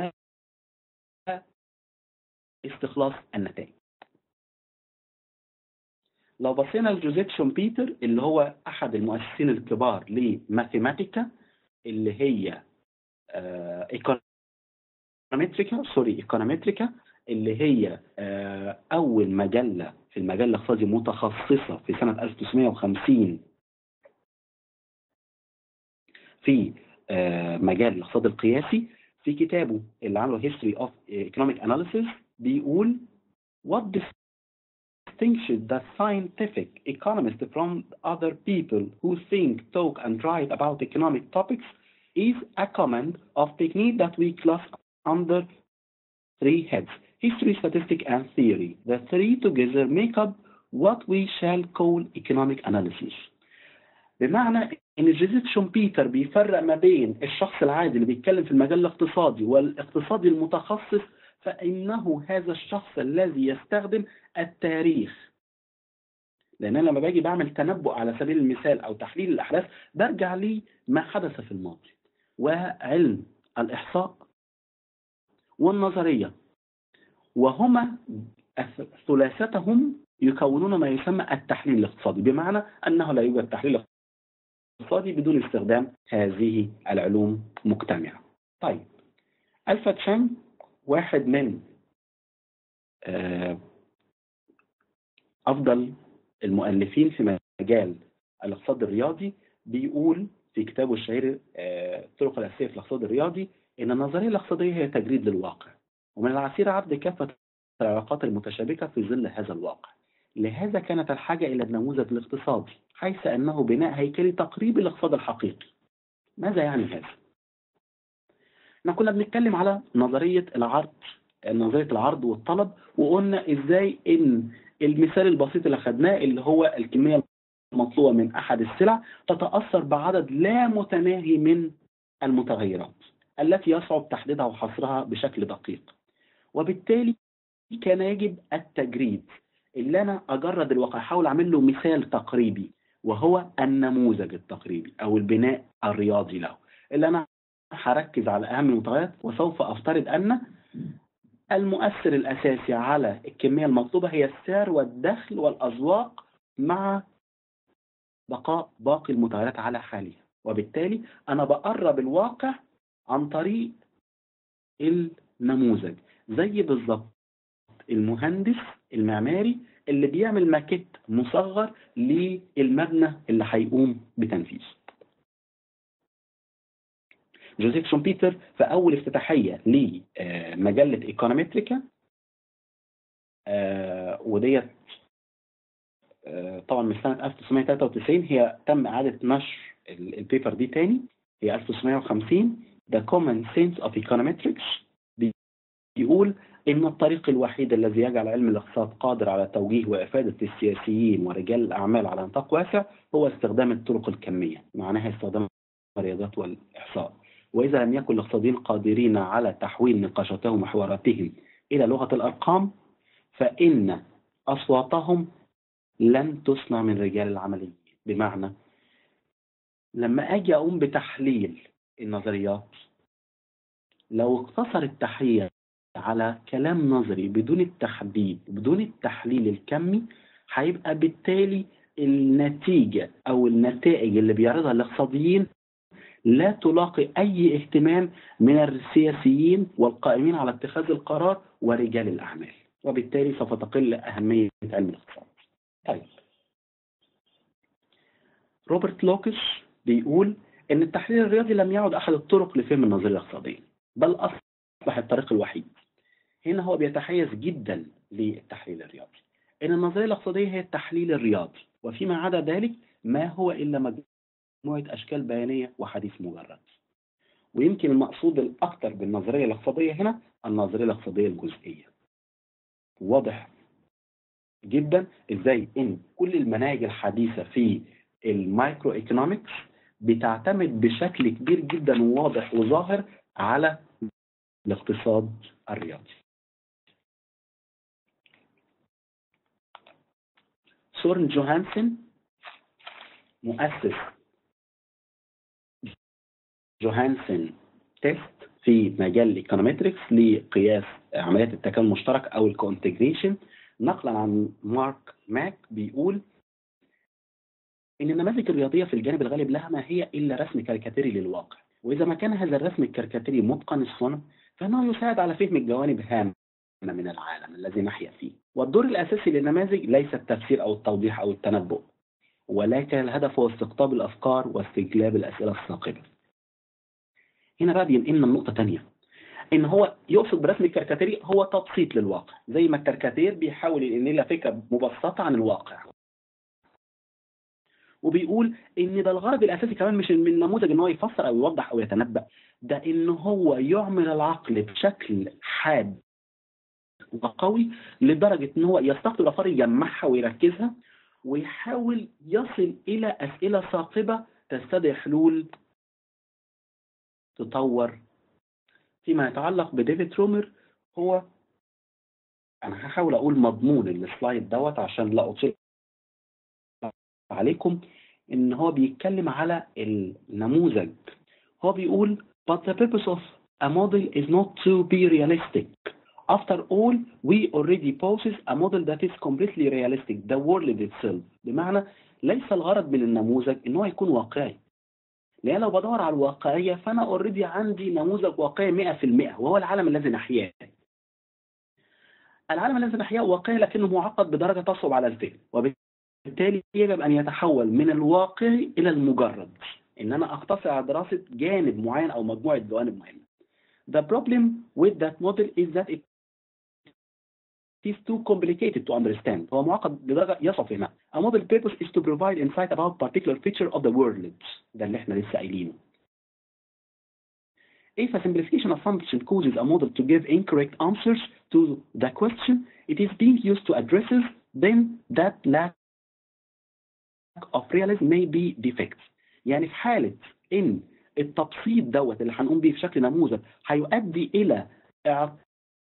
واستخلاص النتائج. لو بصينا لجوزيف شومبيتر اللي هو أحد المؤسسين الكبار لماثيماتيكا اللي هي ايكونومتريكا سوري ايكونومتريكا اللي هي آه أول مجلة في المجال الاقتصادي متخصصة في سنة ألف وتسعمائة وخمسين في آه مجال الاقتصاد القياسي. في كتابه اللي عمله History of Economic Analysis بيقول What distinguishes the scientific economist from other people who think, talk and write about economic topics is a command of technique that we class under three heads: history, statistics, and theory. The three together make up what we shall call economic analysis. بمعنى ان جوزيف شومبيتر بيفرق ما بين الشخص العادي اللي بيتكلم في المجال الاقتصادي والاقتصادي المتخصص، فانه هذا الشخص الذي يستخدم التاريخ. لان انا لما باجي بعمل تنبؤ على سبيل المثال او تحليل الاحداث برجع لي ما حدث في الماضي، وعلم الاحصاء والنظريه وهما ثلاثتهم يكونون ما يسمى التحليل الاقتصادي، بمعنى انه لا يوجد تحليل اقتصادي بدون استخدام هذه العلوم مجتمعة. طيب ألفا تشانغ واحد من أفضل المؤلفين في مجال الاقتصاد الرياضي بيقول في كتابه الشهير الطرق الأساسية في الاقتصاد الرياضي إن النظرية الاقتصادية هي تجريد للواقع، ومن العسير عرض كافة العلاقات المتشابكة في ظل هذا الواقع. لهذا كانت الحاجة إلى النموذج الاقتصادي حيث أنه بناء هيكلي تقريبي للاقتصاد الحقيقي. ماذا يعني هذا؟ احنا كنا بنتكلم على نظرية العرض نظرية العرض والطلب، وقلنا إزاي إن المثال البسيط اللي أخذناه اللي هو الكمية المطلوبة من أحد السلع تتأثر بعدد لا متناهي من المتغيرات التي يصعب تحديدها وحصرها بشكل دقيق، وبالتالي كان يجب التجريد اللي أنا أجرد الواقع، أحاول أعمل له مثال تقريبي وهو النموذج التقريبي أو البناء الرياضي له، اللي أنا هركز على أهم المتغيرات وسوف أفترض أن المؤثر الأساسي على الكمية المطلوبة هي السعر والدخل والأذواق مع بقاء باقي المتغيرات على حالها، وبالتالي أنا بقرب الواقع عن طريق النموذج، زي بالضبط المهندس المعماري اللي بيعمل ماكيت مصغر للمبنى اللي هيقوم بتنفيذه. جوزيف شومبيتر في أول افتتاحية لمجلة ايكونومتريكا وديت طبعا من سنة ألف وتسعمائة وثلاثة وتسعين، هي تم إعادة نشر البيبر دي تاني، هي ألف وتسعمائة وخمسين The Common Sense of Econometrics. بيقول إن الطريق الوحيد الذي يجعل علم الاقتصاد قادر على توجيه وإفادة السياسيين ورجال الأعمال على نطاق واسع هو استخدام الطرق الكمية، معناها استخدام الرياضيات والإحصاء. وإذا لم يكن الاقتصاديين قادرين على تحويل نقاشاتهم وحواراتهم إلى لغة الأرقام فإن أصواتهم لن تصنع من رجال العملية. بمعنى لما أجي أقوم بتحليل النظريات، لو اقتصر التحليل على كلام نظري بدون التحديد بدون التحليل الكمي، هيبقى بالتالي النتيجة أو النتائج اللي بيعرضها الاقتصاديين لا تلاقي أي اهتمام من السياسيين والقائمين على اتخاذ القرار ورجال الأعمال، وبالتالي سوف تقل أهمية علم الاقتصاد. طيب روبرت لوكش بيقول إن التحليل الرياضي لم يعد أحد الطرق لفهم النظرية الاقتصادية، بل أصبح الطريق الوحيد. هنا هو بيتحيز جدا للتحليل الرياضي، إن النظرية الاقتصادية هي التحليل الرياضي، وفيما عدا ذلك ما هو إلا مجموعة أشكال بيانية وحديث مجرد. ويمكن المقصود الأكثر بالنظرية الاقتصادية هنا النظرية الاقتصادية الجزئية. واضح جدا إزاي إن كل المناهج الحديثة في المايكرو ايكونومكس بتعتمد بشكل كبير جدا وواضح وظاهر على الاقتصاد الرياضي. سورن جوهانسن مؤسس جوهانسن تيست في مجال الايكونومتريكس لقياس عمليات التكامل المشترك او الكونتجريشن، نقلا عن مارك ماك بيقول ان النماذج الرياضيه في الجانب الغالب لها ما هي الا رسم كاريكاتيري للواقع، واذا ما كان هذا الرسم الكاريكاتيري متقن الصنع فانه يساعد على فهم الجوانب هامه من العالم الذي نحيا فيه. والدور الاساسي للنماذج ليس التفسير او التوضيح او التنبؤ، ولكن الهدف هو استقطاب الافكار واستجلاب الاسئله الثاقبه. هنا بقى بينقلنا النقطه ثانيه، ان هو يقصد برسم الكاريكاتيري هو تبسيط للواقع، زي ما الكاريكاتير بيحاول ينقل لنا فكره مبسطه عن الواقع. وبيقول ان ده الغرض الاساسي كمان مش من النموذج ان هو يفسر او يوضح او يتنبأ، ده ان هو يعمل العقل بشكل حاد وقوي لدرجه ان هو يستقطب الافكار يجمعها ويركزها ويحاول يصل الى اسئله ثاقبه تستدعي حلول تطور. فيما يتعلق بديفيد رومر، هو انا هحاول اقول مضمون السلايد دوت عشان لا اطيل عليكم، ان هو بيتكلم على النموذج. هو بيقول but the purpose of a model is not to be realistic. After all, we already possess a model that is completely realistic, the world itself. بمعنى ليس الغرض من النموذج ان هو يكون واقعي، لأن لو بدور على الواقعية فأنا اوريدي عندي نموذج واقعي مئة في المئة وهو العالم الذي نحياه. العالم الذي نحياه واقعي لكنه معقد بدرجة تصعب على الفهم، وبالتالي يجب أن يتحول من الواقعي إلى المجرد، إن أنا أقتصر على دراسة جانب معين أو مجموعة جوانب معينة. The problem with that model is that it is too complicated to understand. هو معقد بدرجة يصعب فهمها. A model purpose is to provide insight about particular feature of the world. ده اللي احنا لسه قايلينه. If a simplification assumption causes a model to give incorrect answers to the question it is being used to address, then that lack of realism may be defect. يعني في حالة إن التبسيط دوت اللي هنقوم بيه في شكل نموذج هيؤدي إلى إعطاء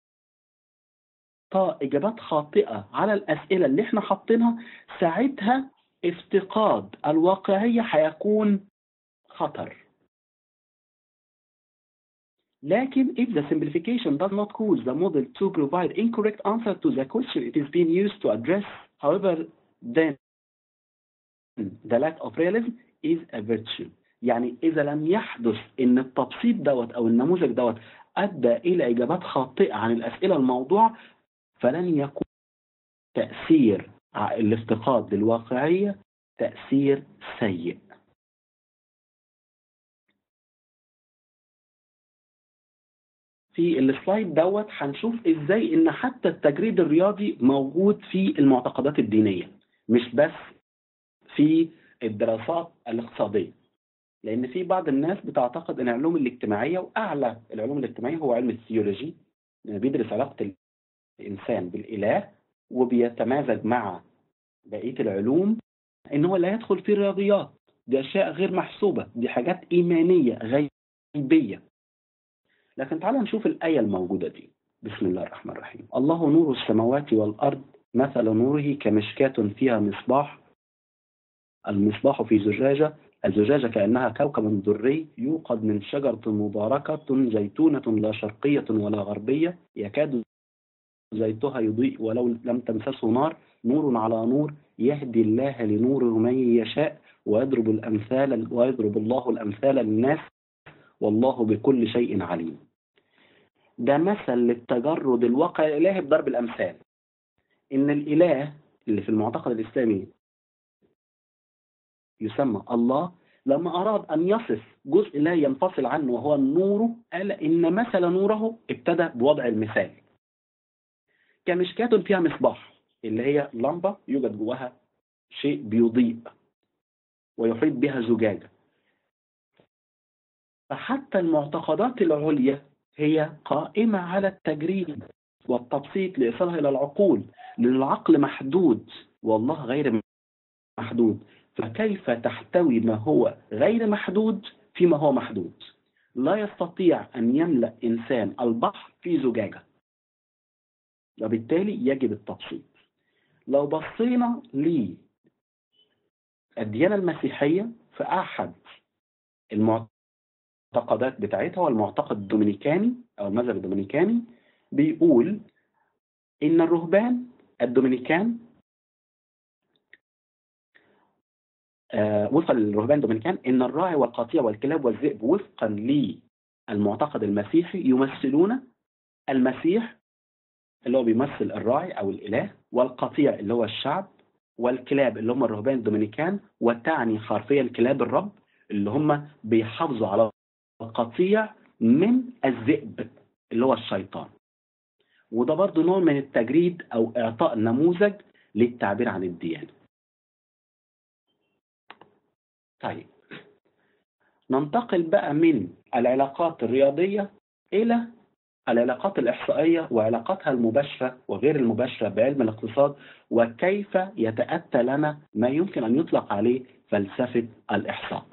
إجابات خاطئة على الأسئلة اللي احنا حاطينها، ساعتها افتقاد الواقعية هيكون خطر. لكن if the simplification does not cause the model to provide incorrect answer to the question it is being used to address, however, then the lack of realism is a virtue. يعني إذا لم يحدث إن التبسيط دوت أو النموذج دوت أدى إلى إجابات خاطئة عن الأسئلة الموضوع، فلن يكون تأثير الافتقاد للواقعية تأثير سيء. في السلايد دوت هنشوف ازاي ان حتى التجريد الرياضي موجود في المعتقدات الدينية، مش بس في الدراسات الاقتصادية. لان في بعض الناس بتعتقد ان العلوم الاجتماعية واعلى العلوم الاجتماعية هو علم الثيولوجي، يعني بيدرس علاقة الانسان بالاله وبيتمازج مع بقية العلوم، ان هو لا يدخل في الرياضيات، دي اشياء غير محسوبة، دي حاجات ايمانية غيبية. لكن تعالوا نشوف الآية الموجودة دي. بسم الله الرحمن الرحيم. الله نور السماوات والأرض مثل نوره كمشكاة فيها مصباح، المصباح في زجاجة، الزجاجة كأنها كوكب دري يوقد من شجرة مباركة زيتونة لا شرقية ولا غربية يكاد زيتها يضيء ولو لم تمسسه نار، نور على نور يهدي الله لنوره من يشاء ويضرب الأمثال ويضرب الله الأمثال للناس والله بكل شيء عليم. ده مثل للتجرد الواقع الإلهي بضرب الأمثال. إن الإله اللي في المعتقد الإسلامي يسمى الله، لما أراد أن يصف جزء لا ينفصل عنه وهو النور، قال إن مثل نوره ابتدى بوضع المثال كمشكاة فيها مصباح، اللي هي لمبة يوجد جواها شيء بيضيء ويحيط بها زجاجة. فحتى المعتقدات العليا هي قائمة على التجريد والتبسيط لإيصالها إلى العقول، لأن العقل محدود والله غير محدود، فكيف تحتوي ما هو غير محدود فيما هو محدود؟ لا يستطيع أن يملأ إنسان البحر في زجاجة، وبالتالي يجب التبسيط. لو بصينا الديانة المسيحية في أحد المعتقدات بتاعتها والمعتقد الدومينيكاني أو المذهب الدومينيكاني بيقول إن الرهبان الدومينيكان آه وفقا للرهبان الدومينيكان إن الراعي والقطيع والكلاب والذئب وفقا للمعتقد المسيحي يمثلون المسيح اللي هو بيمثل الراعي أو الإله، والقطيع اللي هو الشعب، والكلاب اللي هم الرهبان الدومينيكان، وتعني حرفيا كلاب الرب اللي هم بيحافظوا على القطيع من الذئب اللي هو الشيطان. وده برضو نوع من التجريد أو إعطاء نموذج للتعبير عن الديانة. طيب ننتقل بقى من العلاقات الرياضية إلى العلاقات الإحصائية وعلاقاتها المباشرة وغير المباشرة بعلم الاقتصاد، وكيف يتأتى لنا ما يمكن أن يطلق عليه فلسفة الإحصاء.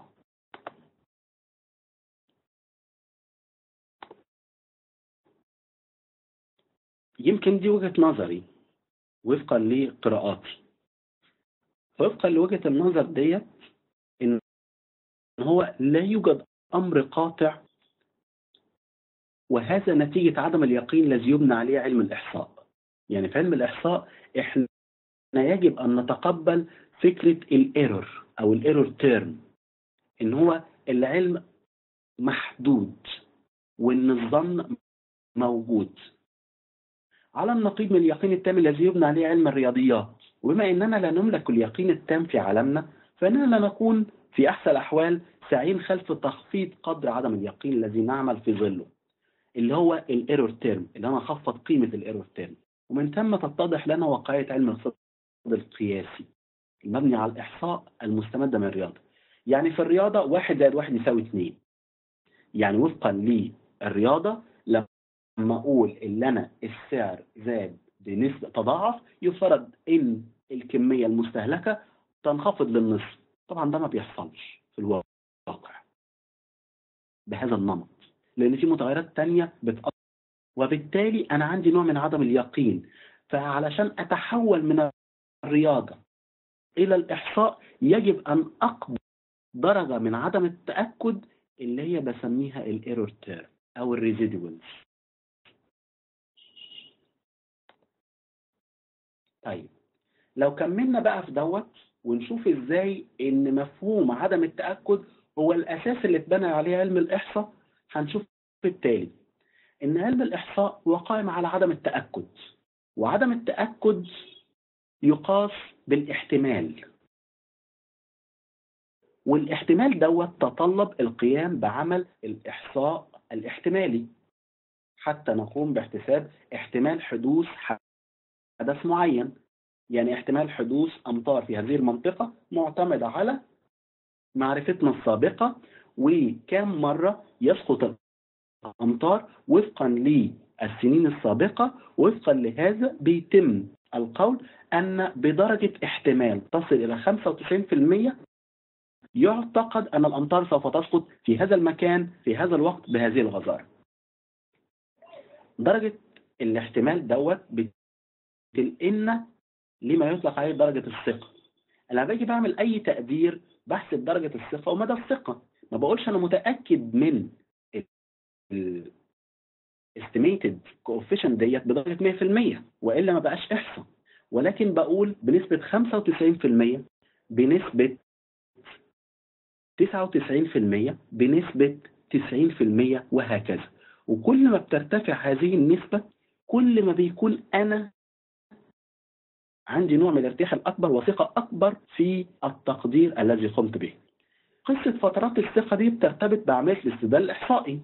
يمكن دي وجهة نظري وفقا لقراءاتي. وفقا لوجهة النظر ديت إن هو لا يوجد أمر قاطع، وهذا نتيجة عدم اليقين الذي يبنى عليه علم الإحصاء. يعني في علم الإحصاء إحنا يجب أن نتقبل فكرة الإيرور أو الإيرور تيرم، إن هو العلم محدود وإن الظن موجود، على النقيض من اليقين التام الذي يبنى عليه علم الرياضيات. وبما أننا لا نملك اليقين التام في عالمنا، فإننا لا نكون في أحسن الأحوال ساعين خلف تخفيض قدر عدم اليقين الذي نعمل في ظله، اللي هو الايرور تيرم، اللي انا اخفض قيمه الايرور تيرم. ومن ثم تتضح لنا واقعيه علم الاقتصاد القياسي المبني على الاحصاء المستمده من الرياضه. يعني في الرياضه واحد زائد واحد يساوي اثنين. يعني وفقا للرياضه لما اقول ان انا السعر زاد بنسبه تضاعف، يفترض ان الكميه المستهلكه تنخفض للنصف. طبعا ده ما بيحصلش في الواقع بهذا النمط، لأن في متغيرات تانية بتأثر، وبالتالي أنا عندي نوع من عدم اليقين. فعلشان أتحول من الرياضة إلى الإحصاء يجب أن أقبل درجة من عدم التأكد اللي هي بسميها الإيرور تيرم أو الريزيدوالز. طيب لو كملنا بقى في دوت ونشوف إزاي إن مفهوم عدم التأكد هو الأساس اللي اتبنى عليه علم الإحصاء، هنشوف بالتالي إن علم الإحصاء هو قائم على عدم التأكد، وعدم التأكد يقاس بالاحتمال، والاحتمال دوت تطلب القيام بعمل الإحصاء الاحتمالي حتى نقوم باحتساب احتمال حدوث حدث معين. يعني احتمال حدوث أمطار في هذه المنطقة معتمد على معرفتنا السابقة وكم مرة يسقط الأمطار وفقا للسنين السابقة. وفقا لهذا بيتم القول أن بدرجة احتمال تصل إلى خمسة وتسعين بالمئة يعتقد أن الأمطار سوف تسقط في هذا المكان في هذا الوقت بهذه الغزارة. درجة الاحتمال دوت بتنقلنا لما يطلق عليه درجة الثقة. أنا باجي بعمل أي تقدير بحسب درجة الثقة ومدى الثقة، ما بقولش أنا متأكد من ال estimated coefficient ديت بدرجة مئة بالمئة وإلا ما بقاش إحصاء، ولكن بقول بنسبة خمسة وتسعين بالمئة، بنسبة تسعة وتسعين بالمئة، بنسبة تسعين بالمئة، وهكذا. وكل ما بترتفع هذه النسبة كل ما بيكون أنا عندي نوع من الارتياح الأكبر وثقة أكبر في التقدير الذي قمت به. قصة فترات الثقة دي بترتبط بعملية الاستدلال الإحصائي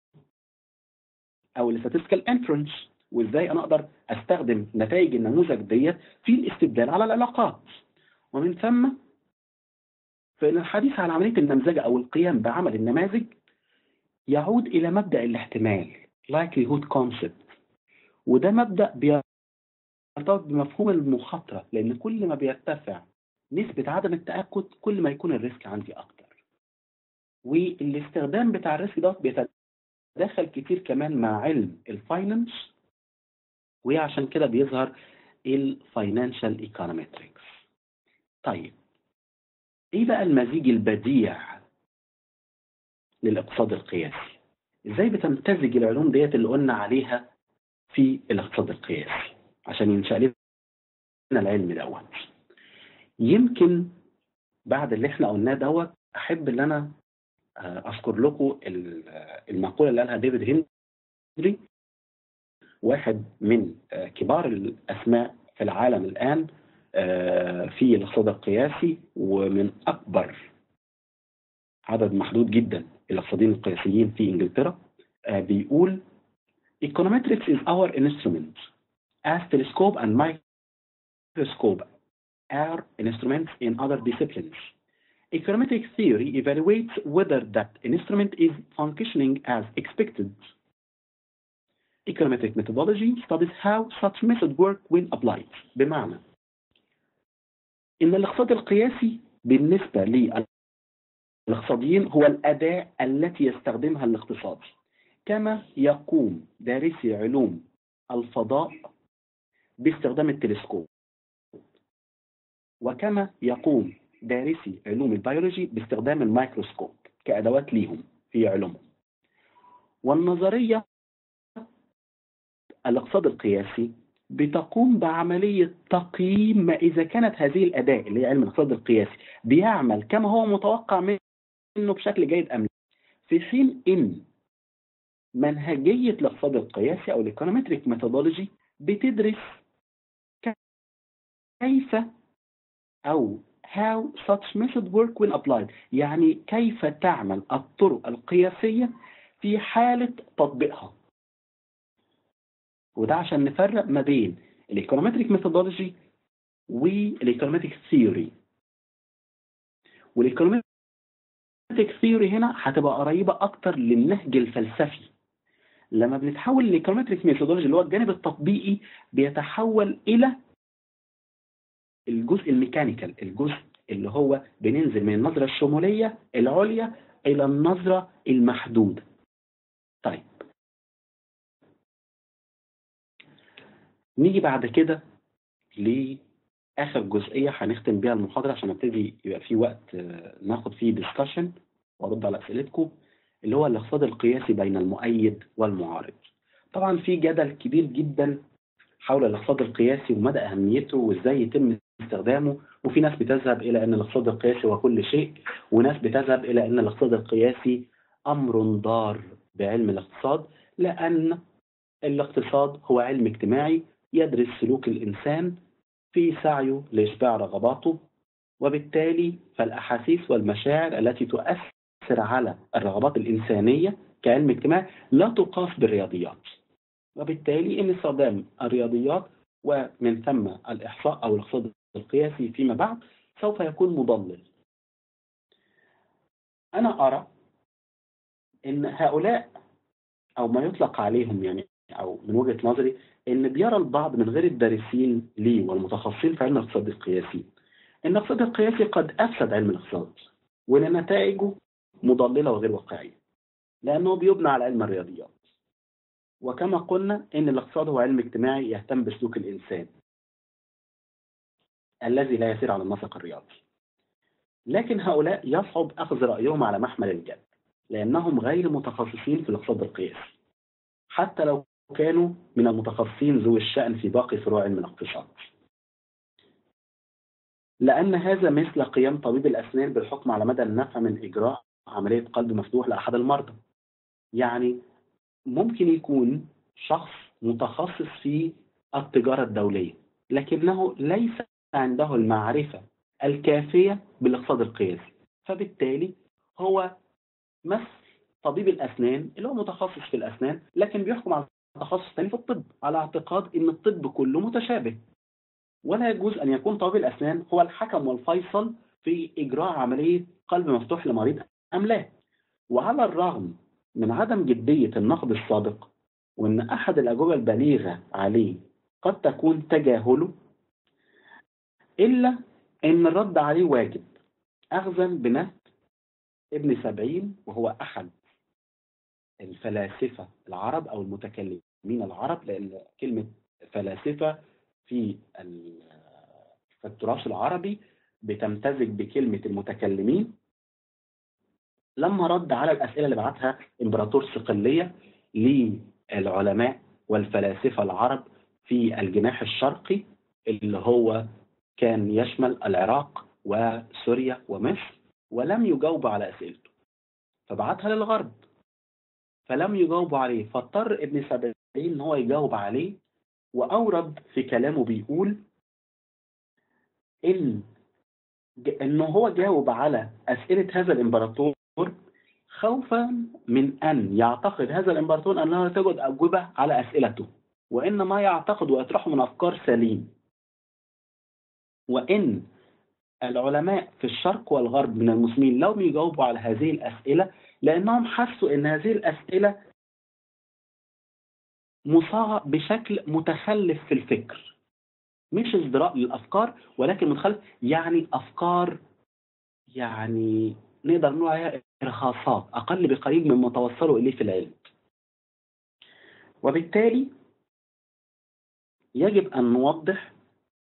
أو statistical inference، وإزاي أنا أقدر أستخدم نتائج النموذج ديت في الاستدلال على العلاقات. ومن ثم فإن الحديث عن عملية النمذجة أو القيام بعمل النماذج يعود إلى مبدأ الاحتمال likelihood concept، وده مبدأ بيرتبط بمفهوم المخاطرة، لأن كل ما بيرتفع نسبة عدم التأكد كل ما يكون الريسك عندي أكتر. والاستخدام بتاع الريسك ده بيتداخل كتير كمان مع علم الفاينانس، وعشان كده بيظهر الفاينانشال ايكونومتريكس. طيب ايه بقى المزيج البديع للاقتصاد القياسي؟ ازاي بتمتزج العلوم ديت اللي قلنا عليها في الاقتصاد القياسي عشان ينشأ لنا العلم دوت؟ يمكن بعد اللي احنا قلناه دوت احب ان انا اذكر لكم المقوله اللي قالها ديفيد هنري، واحد من كبار الاسماء في العالم الان في الاقتصاد القياسي، ومن اكبر عدد محدود جدا الاقتصاديين القياسيين في انجلترا. بيقول econometrics is our instrument as telescope and microscope are instruments in other disciplines. Econometric theory evaluates whether that instrument is functioning as expected. Econometric methodology studies how such method work when applied. بمعنى إن الاقتصاد القياسي بالنسبة للاقتصاديين هو الأداة التي يستخدمها الاقتصادي، كما يقوم دارسي علوم الفضاء باستخدام التلسكوب، وكما يقوم دارسي علوم البيولوجي باستخدام الميكروسكوب كأدوات ليهم في علومهم. والنظرية الاقتصاد القياسي بتقوم بعملية تقييم ما إذا كانت هذه الأداة اللي هي علم الاقتصاد القياسي بيعمل كما هو متوقع منه بشكل جيد أم لا، في حين إن منهجية الاقتصاد القياسي أو الايكونومتريك ميثودولوجي بتدرس كيف أو how such method work when applied، يعني كيف تعمل الطرق القياسية في حالة تطبيقها. وده عشان نفرق ما بين الايكونومتريك ميثودولوجي والايكونومتريك ثيوري. والايكونومتريك ثيوري هنا هتبقى قريبة أكتر للنهج الفلسفي. لما بنتحول للايكونومتريك ميثودولوجي اللي هو الجانب التطبيقي بيتحول إلى الجزء الميكانيكال، الجزء اللي هو بننزل من النظرة الشمولية العليا إلى النظرة المحدودة. طيب نيجي بعد كده لآخر جزئية هنختم بيها المحاضرة عشان نبتدي يبقى في وقت ناخد فيه ديسكشن وارد على أسئلتكم، اللي هو الاقتصاد القياسي بين المؤيد والمعارض. طبعا في جدل كبير جدا حول الاقتصاد القياسي ومدى أهميته وإزاي يتم استخدامه، وفي ناس بتذهب إلى أن الاقتصاد القياسي هو كل شيء، وناس بتذهب إلى أن الاقتصاد القياسي أمر ضار بعلم الاقتصاد، لأن الاقتصاد هو علم اجتماعي يدرس سلوك الإنسان في سعيه لإشباع رغباته، وبالتالي فالأحاسيس والمشاعر التي تؤثر على الرغبات الإنسانية كعلم اجتماعي لا تقاس بالرياضيات، وبالتالي إن استخدام الرياضيات ومن ثم الإحصاء أو الاقتصاد القياسي فيما بعد سوف يكون مضلل. أنا أرى إن هؤلاء أو ما يطلق عليهم يعني أو من وجهة نظري إن بيرى البعض من غير الدارسين ليه والمتخصصين في علم الاقتصاد القياسي إن الاقتصاد القياسي قد أفسد علم الاقتصاد، وإن نتائجه مضللة وغير واقعية لأنه بيبنى على علم الرياضيات. وكما قلنا إن الاقتصاد هو علم اجتماعي يهتم بسلوك الإنسان الذي لا يسير على النسق الرياضي. لكن هؤلاء يصعب أخذ رأيهم على محمل الجد لأنهم غير متخصصين في الاقتصاد القياسي، حتى لو كانوا من المتخصصين ذوي الشأن في باقي فروع علم الاقتصاد. لأن هذا مثل قيام طبيب الأسنان بالحكم على مدى النفع من إجراء عملية قلب مفتوح لأحد المرضى. يعني ممكن يكون شخص متخصص في التجارة الدولية لكنه ليس عنده المعرفة الكافية بالاقتصاد القياسي، فبالتالي هو مثل طبيب الأسنان اللي هو متخصص في الأسنان لكن بيحكم على تخصص ثاني في الطب على اعتقاد ان الطب كله متشابه. ولا يجوز ان يكون طبيب الأسنان هو الحكم والفيصل في إجراء عملية قلب مفتوح لمريض أم لا. وعلى الرغم من عدم جدية النقد السابق وان احد الأجوبة البليغة عليه قد تكون تجاهله، إلا ان الرد عليه واجب أخذا بنهج ابن سبعين، وهو أحد الفلاسفة العرب أو المتكلمين العرب، لأن كلمة فلاسفة في التراث العربي بتمتزج بكلمة المتكلمين، لما رد على الأسئلة اللي بعتها إمبراطور صقلية للعلماء والفلاسفة العرب في الجناح الشرقي اللي هو كان يشمل العراق وسوريا ومصر، ولم يجاوب على أسئلته، فبعتها للغرب فلم يجاوبوا عليه، فاضطر ابن سبعين ان هو يجاوب عليه، وأورد في كلامه بيقول إن إنه هو جاوب على أسئلة هذا الإمبراطور خوفا من أن يعتقد هذا الإمبراطور أنه لا توجد أجوبة على أسئلته، وإنما يعتقد ويطرحه من أفكار سليم، وإن العلماء في الشرق والغرب من المسلمين لم يجاوبوا على هذه الأسئلة لأنهم حسوا أن هذه الأسئلة مصاغة بشكل متخلف في الفكر، مش ازدراء للأفكار ولكن متخلف، يعني أفكار يعني نقدر نقول عليها إرهاصات أقل بقليل مما توصلوا إليه في العلم. وبالتالي يجب أن نوضح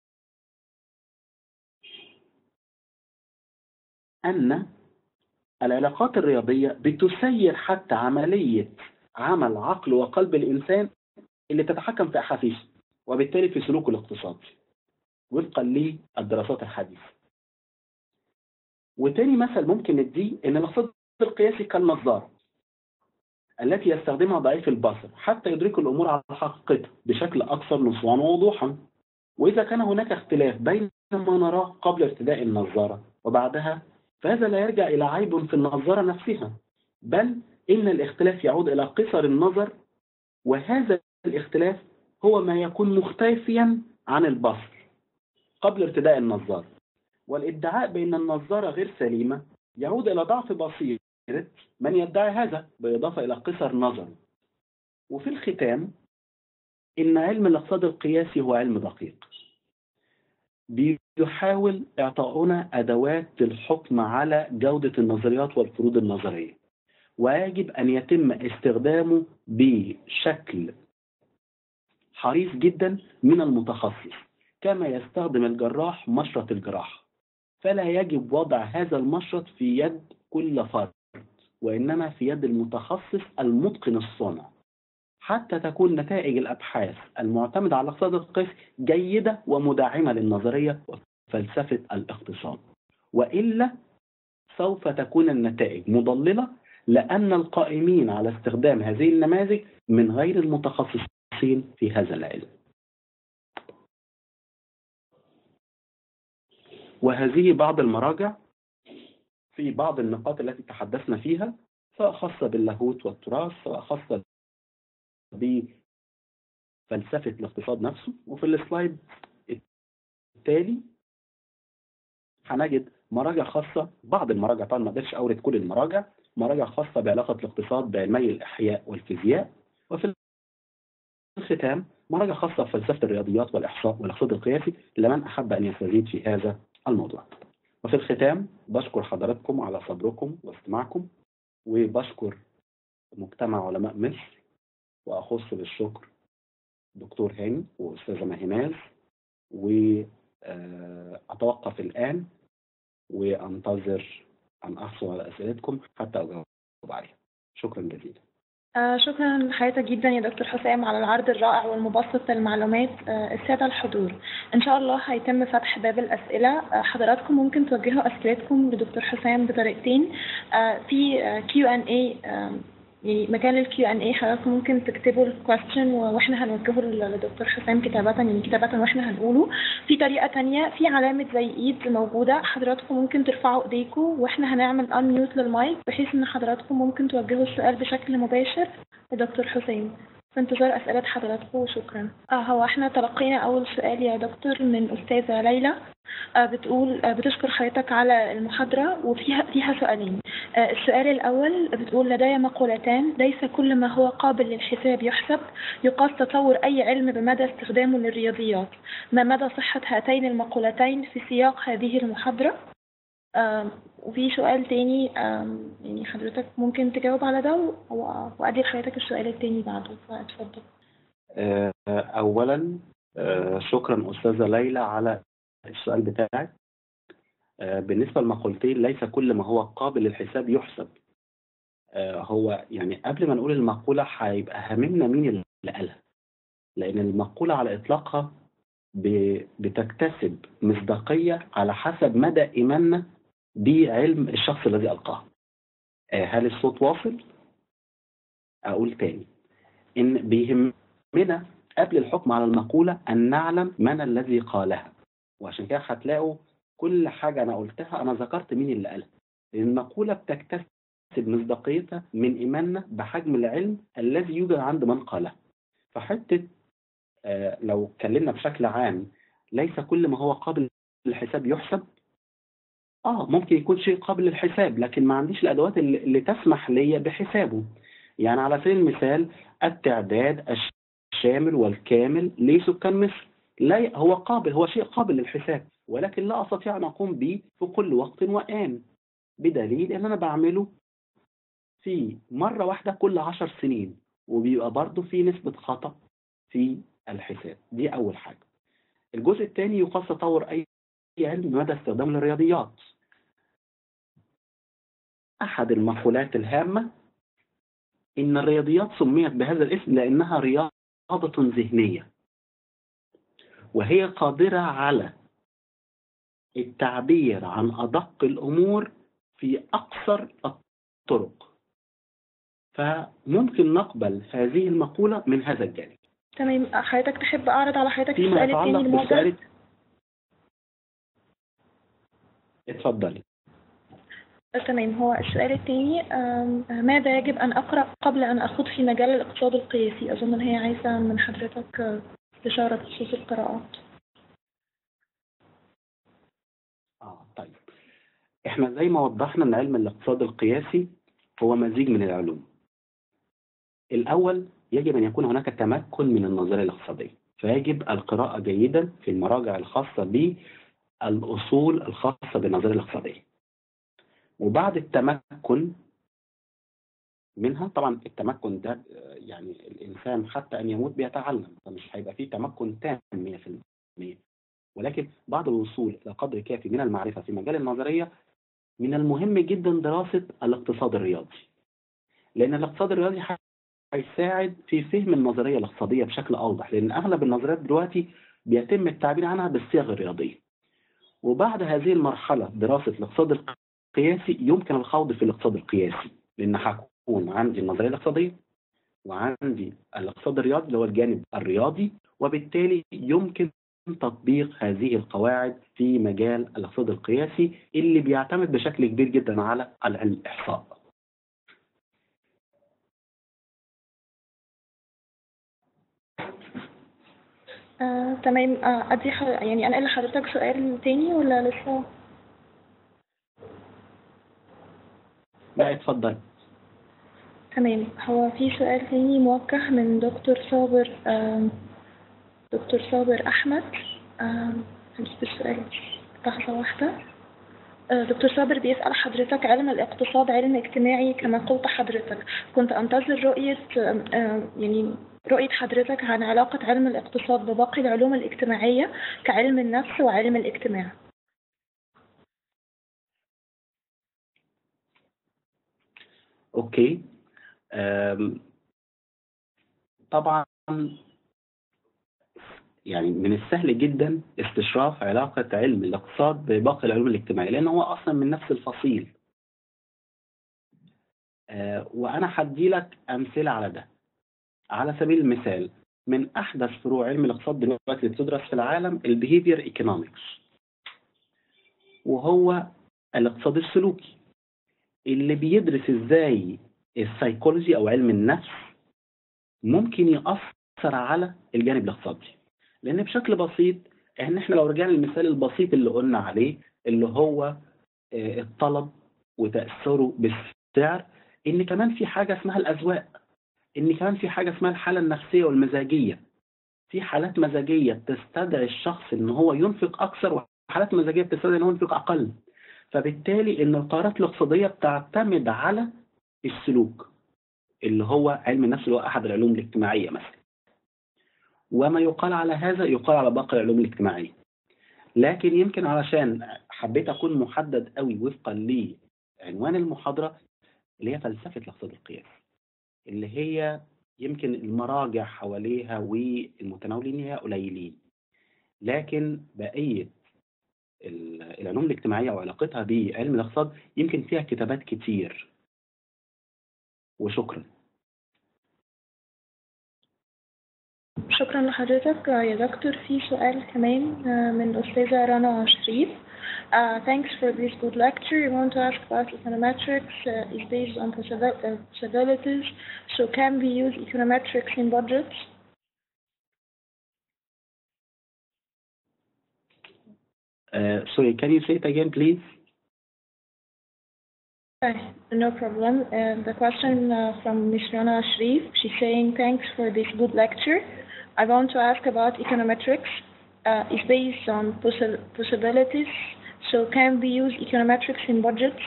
أن العلاقات الرياضية بتسير حتى عملية عمل عقل وقلب الإنسان اللي تتحكم في أحاسيسه، وبالتالي في سلوكه الاقتصادي وفقا للدراسات الحديثة. وتاني مثل ممكن نديه إن الاقتصاد القياسي كالنظارة التي يستخدمها ضعيف البصر حتى يدرك الأمور على حقيقتها بشكل أكثر نصوان ووضوحا. وإذا كان هناك اختلاف بين ما نراه قبل ارتداء النظارة وبعدها، فهذا لا يرجع إلى عيب في النظارة نفسها، بل إن الاختلاف يعود إلى قصر النظر، وهذا الاختلاف هو ما يكون مختفيا عن البصر قبل ارتداء النظارة. والادعاء بأن النظارة غير سليمة يعود إلى ضعف بصيرة من يدعي هذا بالإضافة إلى قصر نظر. وفي الختام، إن علم الاقتصاد القياسي هو علم دقيق بيحاول إعطاؤنا أدوات للحكم على جودة النظريات والفروض النظرية، ويجب أن يتم استخدامه بشكل حريص جدا من المتخصص، كما يستخدم الجراح مشرط الجراحة، فلا يجب وضع هذا المشرط في يد كل فرد، وإنما في يد المتخصص المتقن الصنع، حتى تكون نتائج الأبحاث المعتمدة على الاقتصاد القياسي جيدة ومدعمة للنظرية وفلسفة الاقتصاد، وإلا سوف تكون النتائج مضللة، لأن القائمين على استخدام هذه النماذج من غير المتخصصين في هذا العلم. وهذه بعض المراجع في بعض النقاط التي تحدثنا فيها، سواء خاصة باللاهوت والتراث، سواء خاصة بفلسفة الاقتصاد نفسه. وفي السلايد التالي هنجد مراجع خاصة، بعض المراجع طبعا ما قدرتش أورد كل المراجع، مراجع خاصة بعلاقة الاقتصاد بعلمي الإحياء والفيزياء. وفي الختام مراجع خاصة بفلسفة الرياضيات والإحصاء والاقتصاد القياسي لمن أحب أن يستزيد في هذا الموضوع. وفي الختام بشكر حضراتكم على صبركم واستماعكم، وبشكر مجتمع علماء مصر، وأخص بالشكر دكتور هاني وأستاذة مهناز، وأتوقف الآن وأنتظر أن أحصل على أسئلتكم حتى أجاوب عليها. شكرا جزيلا. آه شكرا لحضرتك جدا يا دكتور حسام على العرض الرائع والمبسط للمعلومات. آه السادة الحضور، إن شاء الله هيتم فتح باب الأسئلة. آه حضراتكم ممكن توجهوا أسئلتكم لدكتور حسام بطريقتين. آه في كيو ان اي، يعني مكان للكيو ان اي، حضراتكم ممكن تكتبوا الكويستشن واحنا هنوجهه للدكتور حسام كتابة، يعني كتابة واحنا هنقوله. في طريقة تانية، في علامة زي ايد موجودة، حضراتكم ممكن ترفعوا ايديكم واحنا هنعمل انميوت للمايك بحيث ان حضراتكم ممكن توجهوا السؤال بشكل مباشر لدكتور حسام. في انتظار اسئلة حضراتكم وشكرا. اه هو احنا تلقينا اول سؤال يا دكتور من استاذة ليلى، آه بتقول آه بتشكر حضرتك على المحاضرة، وفيها فيها سؤالين. آه السؤال الأول بتقول: لدي مقولتان: ليس كل ما هو قابل للحساب يحسب. يقاس تطور أي علم بمدى استخدامه للرياضيات. ما مدى صحة هاتين المقولتين في سياق هذه المحاضرة؟ آه وفي سؤال تاني، آه يعني حضرتك ممكن تجاوب على ده وأدي لحضرتك السؤال التاني بعده، فاتفضل. آه أولا آه شكرا أستاذة ليلى على السؤال بتاعك. آه، بالنسبة للمقولتين ليس كل ما هو قابل للحساب يحسب. آه، هو يعني قبل ما نقول المقولة هيبقى هاممنا مين اللي قالها، لأن المقولة على إطلاقها ب- بتكتسب مصداقية على حسب مدى إيماننا بعلم الشخص الذي ألقاها. آه، هل الصوت واصل؟ أقول تاني إن بيهمنا قبل الحكم على المقولة أن نعلم من الذي قالها، وعشان كده هتلاقوا كل حاجة أنا قلتها أنا ذكرت مين اللي قالها، لأن المقولة بتكتسب مصداقيتها من إيماننا بحجم العلم الذي يوجد عند من قالها. فحتة آه، لو اتكلمنا بشكل عام ليس كل ما هو قابل للحساب يحسب، اه ممكن يكون شيء قابل للحساب لكن ما عنديش الادوات اللي, اللي تسمح لي بحسابه. يعني على سبيل المثال التعداد الشامل والكامل لسكان مصر، لا هو قابل، هو شيء قابل للحساب، ولكن لا استطيع ان اقوم به في كل وقت وآن، بدليل ان انا بعمله في مرة واحدة كل عشر سنين، وبيبقى برضه في نسبة خطأ في الحساب. دي اول حاجة. الجزء الثاني يقاس تطور اي علم بمدى استخدام الرياضيات. أحد المقولات الهامة إن الرياضيات سميت بهذا الاسم لأنها رياضة ذهنية، وهي قادرة على التعبير عن أدق الأمور في أقصر الطرق. فممكن نقبل هذه المقولة من هذا الجانب. تمام. حضرتك تحب أعرض على حضرتك فيما السؤال الثاني يتعلق الموجه؟ بالسؤال، اتفضلي. تمام. هو السؤال الثاني، ماذا يجب أن أقرأ قبل أن أخوض في مجال الاقتصاد القياسي؟ أظن أن هي عايزة من حضرتك آه، استشارة بخصوص القراءات. آه طيب، إحنا زي ما وضحنا أن علم الاقتصاد القياسي هو مزيج من العلوم. الأول يجب أن يكون هناك تمكن من النظرية الاقتصادية، فيجب القراءة جيدا في المراجع الخاصة بالأصول الخاصة بالنظرية الاقتصادية. وبعد التمكن منها، طبعا التمكن ده يعني الإنسان حتى أن يموت بيتعلم، فمش هيبقى فيه تمكن تام مية في المية، ولكن بعد الوصول إلى قدر كافي من المعرفة في مجال النظرية من المهم جدا دراسة الاقتصاد الرياضي، لأن الاقتصاد الرياضي هيساعد في فهم النظرية الاقتصادية بشكل أوضح، لأن أغلب النظريات دلوقتي بيتم التعبير عنها بالصيغ الرياضية. وبعد هذه المرحلة دراسة الاقتصاد القياسي يمكن الخوض في الاقتصاد القياسي، لأن هكون عندي النظرية الاقتصادية وعندي الاقتصاد الرياضي اللي هو الجانب الرياضي، وبالتالي يمكن تطبيق هذه القواعد في مجال الاقتصاد القياسي اللي بيعتمد بشكل كبير جدا على العلم الإحصاء. آه، تمام. آه، أدي ح... يعني أنا لحضرتك سؤال تاني ولا لسه؟ لا اتفضل. تمام. هو في سؤال تاني موجه من دكتور صابر آه، دكتور صابر أحمد. آه، هنجيب السؤال لحظة واحدة. آه، دكتور صابر بيسأل حضرتك، علم الاقتصاد علم اجتماعي كما قلت حضرتك، كنت أنتظر رؤية آه، آه، يعني رؤية حضرتك عن علاقة علم الاقتصاد بباقي العلوم الاجتماعية كعلم النفس وعلم الاجتماع. اوكي. طبعا يعني من السهل جدا استشراف علاقة علم الاقتصاد بباقي العلوم الاجتماعية، لأنه هو أصلا من نفس الفصيل. آه، وأنا هدي لك أمثلة على ده. على سبيل المثال، من أحدث فروع علم الاقتصاد دلوقتي اللي بتدرس في العالم البيهيفير ايكونومكس، وهو الاقتصاد السلوكي اللي بيدرس ازاي السيكولوجي أو علم النفس ممكن يأثر على الجانب الاقتصادي. لأن بشكل بسيط، إن إحنا لو رجعنا للمثال البسيط اللي قلنا عليه اللي هو الطلب وتأثره بالسعر، إن كمان في حاجة اسمها الأذواق، إن كمان في حاجة اسمها الحالة النفسية والمزاجية. في حالات مزاجية تستدعي الشخص إن هو ينفق أكثر، وحالات مزاجية بتستدعي إن هو ينفق أقل. فبالتالي إن القرارات الاقتصادية بتعتمد على السلوك اللي هو علم النفس، اللي هو أحد العلوم الاجتماعية مثلا. وما يقال على هذا يقال على باقي العلوم الاجتماعية. لكن يمكن علشان حبيت أكون محدد قوي وفقا لعنوان المحاضرة اللي هي فلسفة الاقتصاد القياسي، اللي هي يمكن المراجع حواليها والمتناولين هي قليلين، لكن بقية العلوم الاجتماعية وعلاقتها بعلم الاقتصاد يمكن فيها كتابات كتير. وشكرا. شكرا لحضرتك يا دكتور. في سؤال كمان من الأستاذة رنا شريف. Uh, thanks for this good lecture. We want to ask about econometrics. Uh, is based on possibilities. So can we use econometrics in budgets? Uh, sorry, can you say it again, please? Okay, no problem. Uh, the question uh, from Miz Rana Sharif, she's saying, thanks for this good lecture. I want to ask about econometrics. Uh, it's based on possi possibilities. So can we use econometrics in budgets?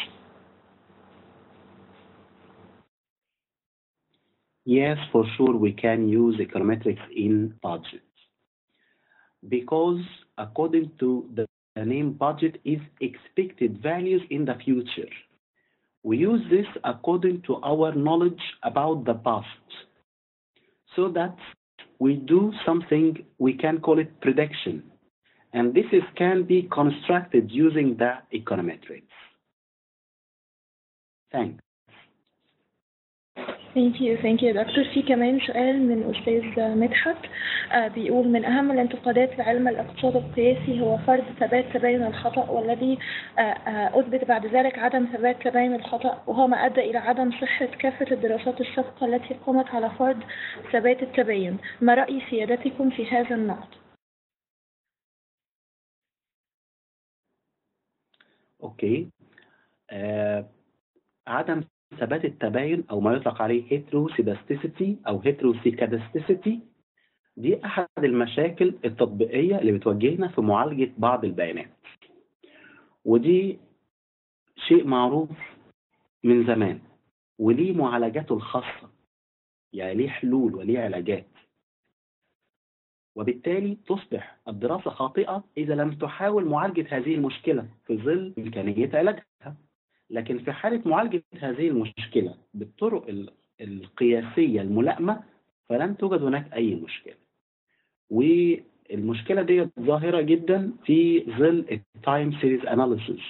Yes, for sure we can use econometrics in budgets. Because according to the, the name budget is expected values in the future. We use this according to our knowledge about the past. So that we do something, we can call it prediction. And this is, can be constructed using the econometrics. Thanks. Thank you, thank you يا دكتور. في كمان سؤال من أستاذ مدحت آه بيقول من أهم الانتقادات لعلم الاقتصاد القياسي هو فرض ثبات تباين الخطأ، والذي آه آه أثبت بعد ذلك عدم ثبات تباين الخطأ، وهو ما أدى إلى عدم صحة كافة الدراسات السابقة التي قامت على فرض ثبات التباين. ما رأي سيادتكم في هذا النقد؟ أوكي. آه عدم ثبات التباين أو ما يطلق عليه heteroscedasticity أو heteroscedasticity دي أحد المشاكل التطبيقية اللي بتواجهنا في معالجة بعض البيانات، ودي شيء معروف من زمان وليه معالجاته الخاصة، يعني ليه حلول وليه علاجات، وبالتالي تصبح الدراسة خاطئة إذا لم تحاول معالجة هذه المشكلة في ظل إمكانية علاجها. لكن في حالة معالجة هذه المشكلة بالطرق القياسية الملائمة فلن توجد هناك أي مشكلة. والمشكلة دي ظاهرة جدا في ظل التايم سيريز أناليسيس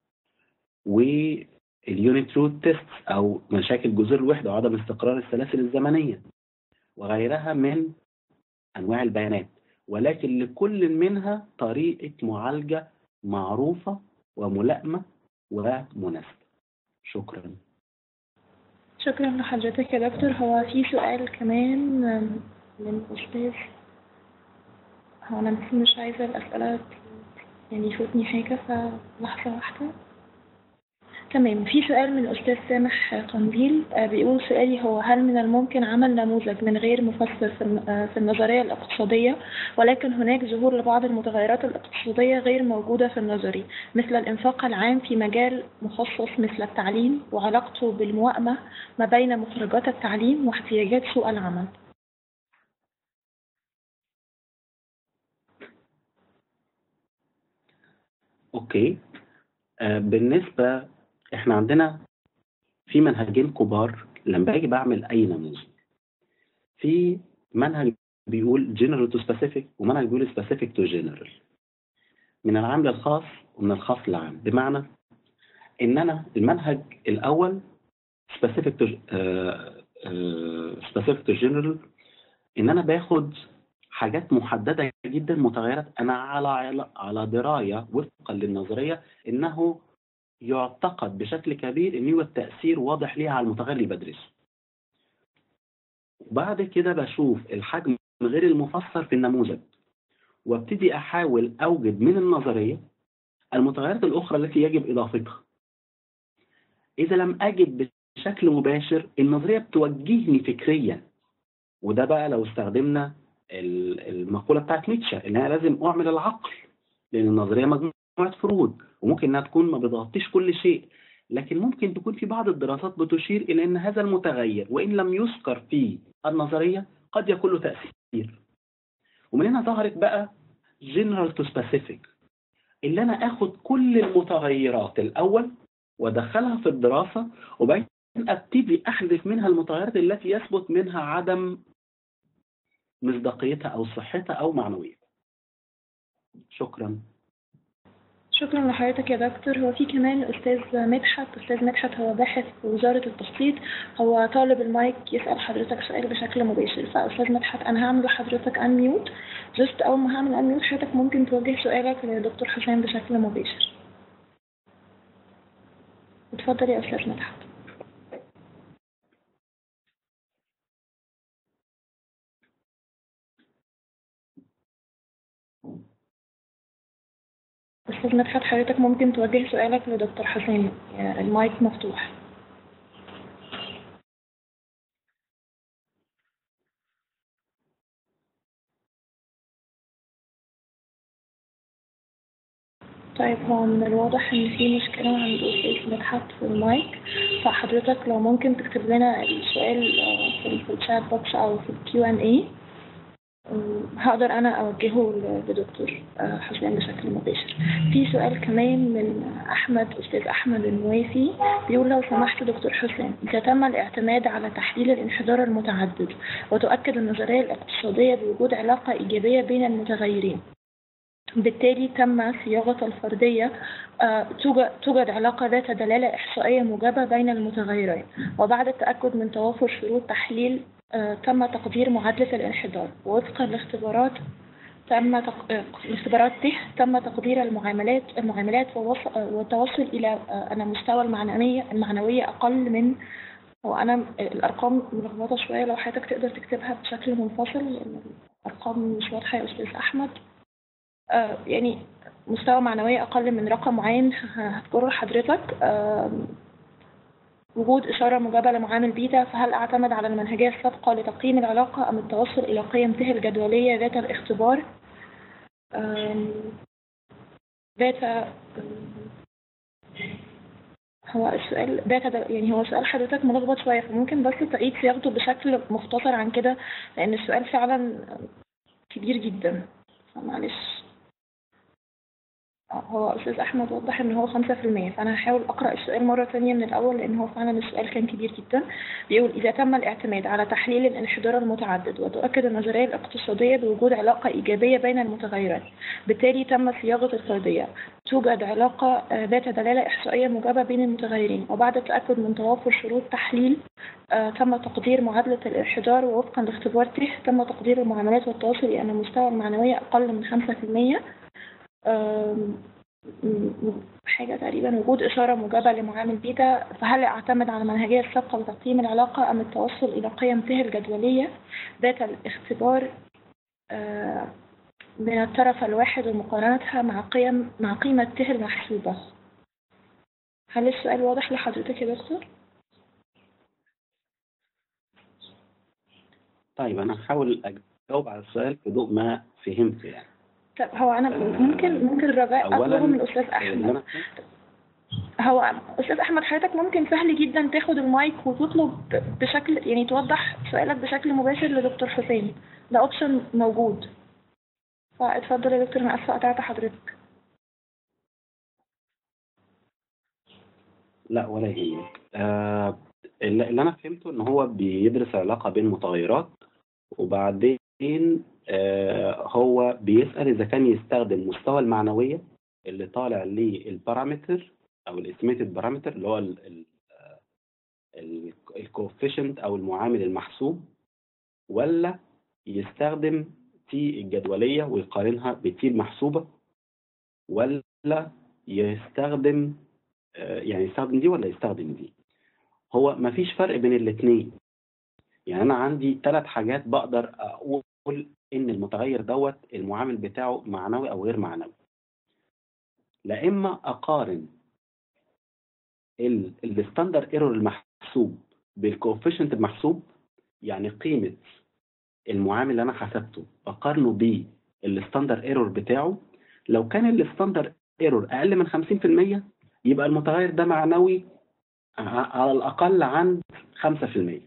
واليونت روت تيست أو مشاكل جذور الوحدة وعدم استقرار السلاسل الزمنية وغيرها من أنواع البيانات، ولكن لكل منها طريقة معالجة معروفة وملائمة ومناسبة. شكرا. شكرا لحضرتك يا دكتور. هو في سؤال كمان من أستاذ، هو أنا بس مش عايزة الأسئلة يعني يفوتني حاجة، فلحظة واحدة. تمام. في سؤال من أستاذ سامح قنديل بيقول سؤالي هو هل من الممكن عمل نموذج من غير مفسر في النظرية الاقتصادية، ولكن هناك ظهور لبعض المتغيرات الاقتصادية غير موجودة في النظري مثل الإنفاق العام في مجال مخصص مثل التعليم وعلاقته بالموائمة ما بين مخرجات التعليم واحتياجات سوق العمل؟ أوكي. آه بالنسبة احنا عندنا في منهجين كبار لما باجي بعمل اي نموذج. في منهج بيقول general to specific ومنهج بيقول specific to general، من العام للخاص ومن الخاص للعام. بمعنى ان انا المنهج الاول specific to uh, uh, specific to general ان انا باخد حاجات محددة جدا متغيرات انا على على دراية وفقا للنظرية انه يعتقد بشكل كبير ان هو التأثير واضح ليها على المتغير اللي بدرسه. وبعد كده بشوف الحجم غير المفسر في النموذج وابتدي احاول اوجد من النظرية المتغيرات الاخرى التي يجب اضافتها. اذا لم اجد بشكل مباشر النظرية بتوجهني فكريا، وده بقى لو استخدمنا المقولة بتاعت نيتشه ان انا لازم اعمل العقل، لان النظرية مجموعة فروض وممكن انها تكون ما بتغطيش كل شيء، لكن ممكن تكون في بعض الدراسات بتشير الى ان هذا المتغير وان لم يذكر في النظرية قد يكون له تأثير. ومن هنا ظهرت بقى general to specific، اللي انا اخد كل المتغيرات الاول وادخلها في الدراسه، وبعدين ابتدي احذف منها المتغيرات التي يثبت منها عدم مصداقيتها او صحتها او معنويتها. شكرا. شكرا لحضرتك يا دكتور. هو في كمان أستاذ مدحت. أستاذ مدحت هو باحث في وزارة التخطيط، هو طالب المايك يسأل حضرتك سؤال بشكل مباشر. فأستاذ مدحت أنا هعمل لحضرتك أنميوت، جست أول ما هعمل أنميوت حضرتك ممكن توجه سؤالك لدكتور حسام بشكل مباشر. اتفضل يا أستاذ مدحت. أستاذ مدحت حضرتك ممكن توجه سؤالك لدكتور حسام، المايك مفتوح. طيب هو من الواضح ان في مشكلة عند أستاذ مدحت في المايك، فحضرتك لو ممكن تكتب لنا السؤال في الشات بوكس او في الكيو ان اي هقدر انا اوجهه لدكتور حسام بشكل مباشر. في سؤال كمان من احمد، استاذ احمد النوافي، بيقول لو سمحت دكتور حسام، اذا تم الاعتماد على تحليل الانحدار المتعدد وتؤكد النظرية الاقتصادية بوجود علاقة ايجابية بين المتغيرين، بالتالي تم صياغة الفرضية توجد توجد علاقة ذات دلالة إحصائية موجبة بين المتغيرين، وبعد التأكد من توافر شروط تحليل تم تقدير معادلة الانحدار، ووفقا لاختبارات تم تق... الاختبارات ت تم تقدير المعاملات المعاملات والتوصل إلى أن مستوى المعنوية المعنوية أقل من، وأنا الأرقام ملخبطة شوية لو حضرتك تقدر تكتبها بشكل منفصل لأن الأرقام مش واضحة يا أستاذ أحمد. آه يعني مستوى معنوية أقل من رقم معين هذكره لحضرتك. آه وجود إشارة موجبة لمعامل بيتا، فهل أعتمد على المنهجية السابقة لتقييم العلاقة أم التوصل إلى قيم ت الجدولية ذات الاختبار؟ آه داتا هو السؤال داتا يعني هو سؤال حضرتك ملخبط شوية، فممكن بس تعيد صياغته بشكل مختصر عن كده لأن السؤال فعلا كبير جدا، فمعلش. هو أستاذ أحمد وضح إن هو خمسة في المية، فأنا هحاول أقرأ السؤال مرة ثانية من الأول لأن هو فعلا السؤال كان كبير جدا. بيقول إذا تم الاعتماد على تحليل الانحدار المتعدد وتؤكد النظرية الاقتصادية بوجود علاقة إيجابية بين المتغيرين، بالتالي تم صياغة الفرضية توجد علاقة ذات دلالة إحصائية موجبة بين المتغيرين، وبعد التأكد من توافر شروط تحليل تم تقدير معادلة الانحدار، ووفقا لاختبار ت تم تقدير المعاملات والتواصل لأن مستوى المعنوية أقل من خمسة في المية. حاجة تقريبا وجود إشارة موجبة لمعامل بيتا، فهل أعتمد على المنهجية السابقة لتقييم العلاقة أم التوصل إلى قيم ت الجدولية ذات الاختبار من الطرف الواحد ومقارنتها مع قيم مع قيمة ت المحسوبة؟ هل السؤال واضح لحضرتك يا دكتور؟ طيب أنا هحاول أجاوب على السؤال في ضوء ما فهمت يعني. طب هو أنا ممكن ممكن رجاء أطلبه من الأستاذ أحمد. هو أستاذ أحمد حضرتك ممكن سهل جدا تاخد المايك وتطلب بشكل يعني توضح سؤالك بشكل مباشر لدكتور حسام، ده أوبشن موجود. فاتفضل يا دكتور، أنا آسفة قطعت حضرتك. لا ولا يهمك. آه اللي أنا فهمته إن هو بيدرس علاقة بين متغيرات، وبعدين آه هو بيسأل إذا كان يستخدم مستوى المعنوية اللي طالع للبارامتر أو الاستيميتد بارامتر اللي هو الكوفيشنت أو المعامل المحسوب، ولا يستخدم تي الجدولية ويقارنها بتي المحسوبة، ولا يستخدم آه يعني يستخدم دي ولا يستخدم دي. هو مفيش فرق بين الاثنين. يعني أنا عندي ثلاث حاجات بقدر أقول إن المتغير دوت المعامل بتاعه معنوي أو غير معنوي. لا إما أقارن الستاندر ايرور المحسوب بالكوفيشنت المحسوب، يعني قيمة المعامل اللي أنا حسبته أقارنه بالستاندر ايرور بتاعه. لو كان الستاندر ايرور أقل من خمسين في المية يبقى المتغير ده معنوي على الأقل عند خمسة في المية.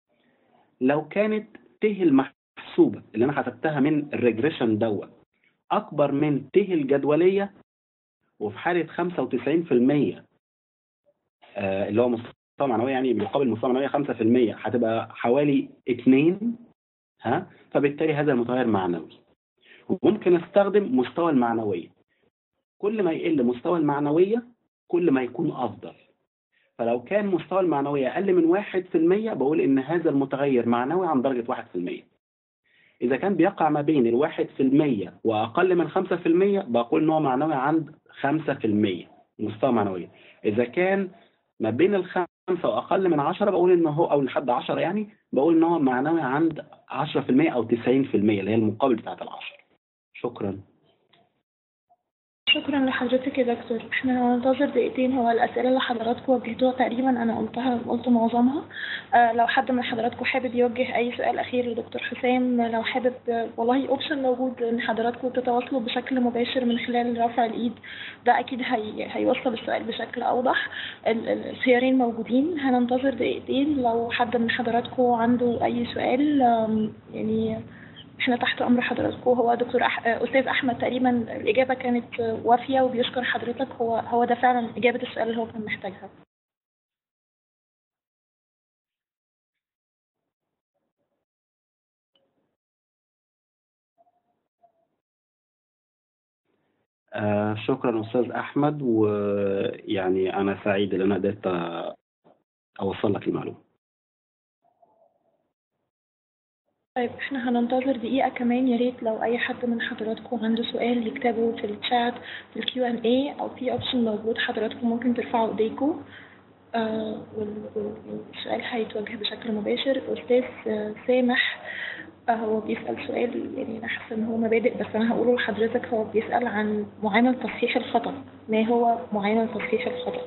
لو كانت ت المحسوبة اللي أنا حسبتها من الريجريشن دوت أكبر من ت الجدولية، وفي حالة خمسة وتسعين في المية آه اللي هو مستوى معنوية، يعني بيقابل مستوى معنوية خمسة في المية هتبقى حوالي اتنين. ها فبالتالي هذا المتغير معنوي. وممكن استخدم مستوى المعنوية، كل ما يقل مستوى المعنوية كل ما يكون أفضل. فلو كان مستوى المعنوية أقل من واحد في المية بقول إن هذا المتغير معنوي عن درجة واحد في المية. إذا كان بيقع ما بين الواحد في المية وأقل من خمسة في المية بقول إن هو معنوي عند خمسة في المية مستوى معنوية. إذا كان ما بين الخمسة وأقل من عشرة بقول إن هو، أو لحد عشرة يعني، بقول إن هو معنوي عند عشرة في المية أو تسعين في المية اللي هي المقابل بتاعت العشرة. شكرا. شكرا لحضرتك يا دكتور. احنا هننتظر دقيقتين. هو الأسئلة اللي حضراتكم وجهتوها تقريبا أنا قلتها قلت معظمها. آه لو حد من حضراتكم حابب يوجه أي سؤال أخير لدكتور حسام، لو حابب آه، والله أوبشن موجود إن حضراتكم تتواصلوا بشكل مباشر من خلال رفع الإيد، ده أكيد هي هيوصل السؤال بشكل أوضح. ال- ال- الخيارين موجودين. هننتظر دقيقتين لو حد من حضراتكم عنده أي سؤال. آم، يعني احنا تحت امر حضرتك. هو دكتور أح... استاذ احمد تقريبا الاجابه كانت وافيه وبيشكر حضرتك. هو هو ده فعلا اجابه السؤال اللي هو كان محتاجها. آه شكرا أستاذ أحمد، ويعني أنا سعيد إن أنا قدرت أوصل لك المعلومة. طيب احنا هننتظر دقيقه كمان. يا ريت لو اي حد من حضراتكم عنده سؤال يكتبه في الشات في الكيو ان اي، او في اوبشن موجود حضراتكم ممكن ترفعوا ايديكم. آه وال- وال- والسؤال هيتوجه بشكل مباشر. أستاذ آه، سامح آه هو بيسأل سؤال، يعني أنا حاسة إن هو مبادئ بس أنا هقوله لحضرتك. هو بيسأل عن معامل تصحيح الخطأ. ما هو معامل تصحيح الخطأ؟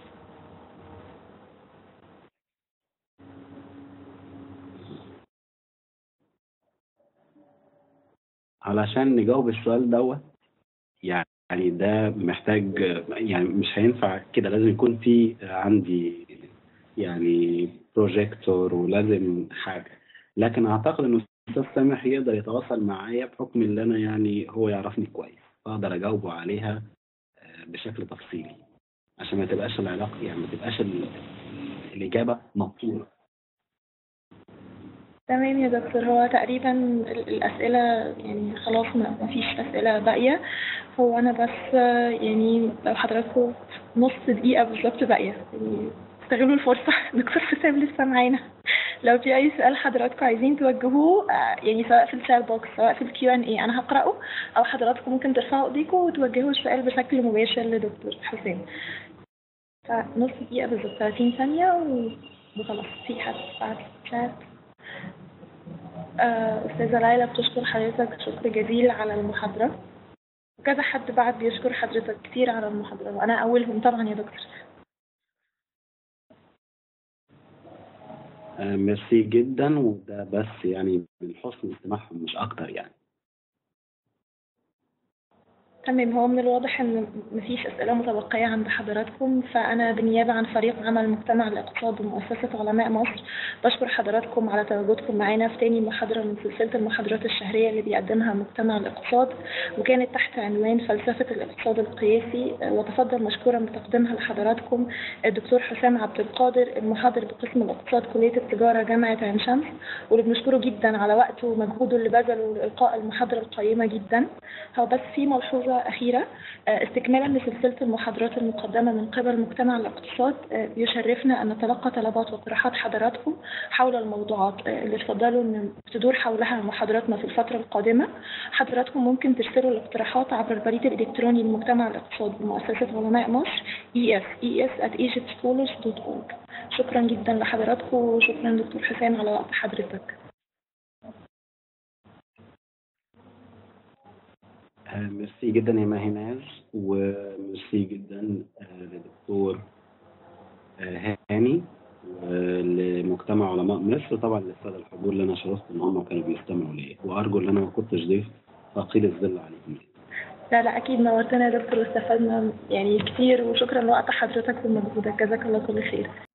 علشان نجاوب السؤال دوت، يعني ده محتاج، يعني مش هينفع كده، لازم يكون في عندي يعني بروجيكتور ولازم حاجة. لكن أعتقد إن الأستاذ سامح يقدر يتواصل معايا بحكم اللي أنا يعني هو يعرفني كويس، أقدر أجاوبه عليها آه، بشكل تفصيلي عشان ما تبقاش العلاقة، يعني ما تبقاش ال- الإجابة مقطوعة. تمام يا دكتور. هو تقريبا ال- الأسئلة يعني خلاص ما ما فيش أسئلة باقية. هو أنا بس آه، يعني لو حضراتكم نص دقيقة بالظبط باقية، يعني استغلوا الفرصة. دكتور حسام لسه معانا. لو في أي سؤال حضراتكم عايزين توجهوه آه، يعني سواء في الشات بوكس سواء في الكيو ان اي أنا هقرأه، أو حضراتكم ممكن ترفعوا إيديكم وتوجهوا السؤال بشكل مباشر لدكتور حسام. فنص دقيقة بالظبط، ثلاثين ثانية و- وخلاص. في حد بعد الشات؟ آه، أستاذة ليلى بتشكر حضرتك شكر جزيل على المحاضرة، وكذا حد بعد بيشكر حضرتك كتير على المحاضرة وأنا أولهم طبعا يا دكتور. آه، ميرسي جدا، وده بس يعني من حسن استماعهم مش أكتر يعني. تمام. هو من الواضح ان مفيش اسئله متبقيه عند حضراتكم، فانا بالنيابه عن فريق عمل مجتمع الاقتصاد بمؤسسه علماء مصر بشكر حضراتكم على تواجدكم معنا في تاني محاضره من سلسله المحاضرات الشهريه اللي بيقدمها مجتمع الاقتصاد، وكانت تحت عنوان فلسفه الاقتصاد القياسي. وتفضل مشكورا بتقديمها لحضراتكم الدكتور حسام عبد القادر المحاضر بقسم الاقتصاد كليه التجاره جامعه عين شمس، واللي بنشكره جدا على وقته ومجهوده اللي بذله لإلقاء المحاضره القيمه جدا. هو بس في ملحوظة أخيرة استكمالا لسلسلة المحاضرات المقدمة من قبل مجتمع الاقتصاد، يشرفنا أن نتلقى طلبات واقتراحات حضراتكم حول الموضوعات اللي تفضلوا أن تدور حولها محاضراتنا في الفترة القادمة. حضراتكم ممكن ترسلوا الاقتراحات عبر البريد الإلكتروني لمجتمع الاقتصاد بمؤسسة علماء مصر إي إس إي إس at egypt scholars dot org. شكرا جدا لحضراتكم، وشكرا دكتور حسام على وقت حضرتك. آه، ميرسي جدا يا ماهناز، وميرسي جدا آه، لدكتور آه، هاني، ولمجتمع علماء مصر، طبعا للساده الحضور اللي انا شرفت ان هم كانوا بيستمعوا ليا، وارجو ان انا ما كنتش ضيف ثقيل الظل عليكم. لا لا أكيد نورتنا يا دكتور واستفدنا يعني كتير، وشكرا لوقت حضرتك ومجهودك. جزاك الله كل خير.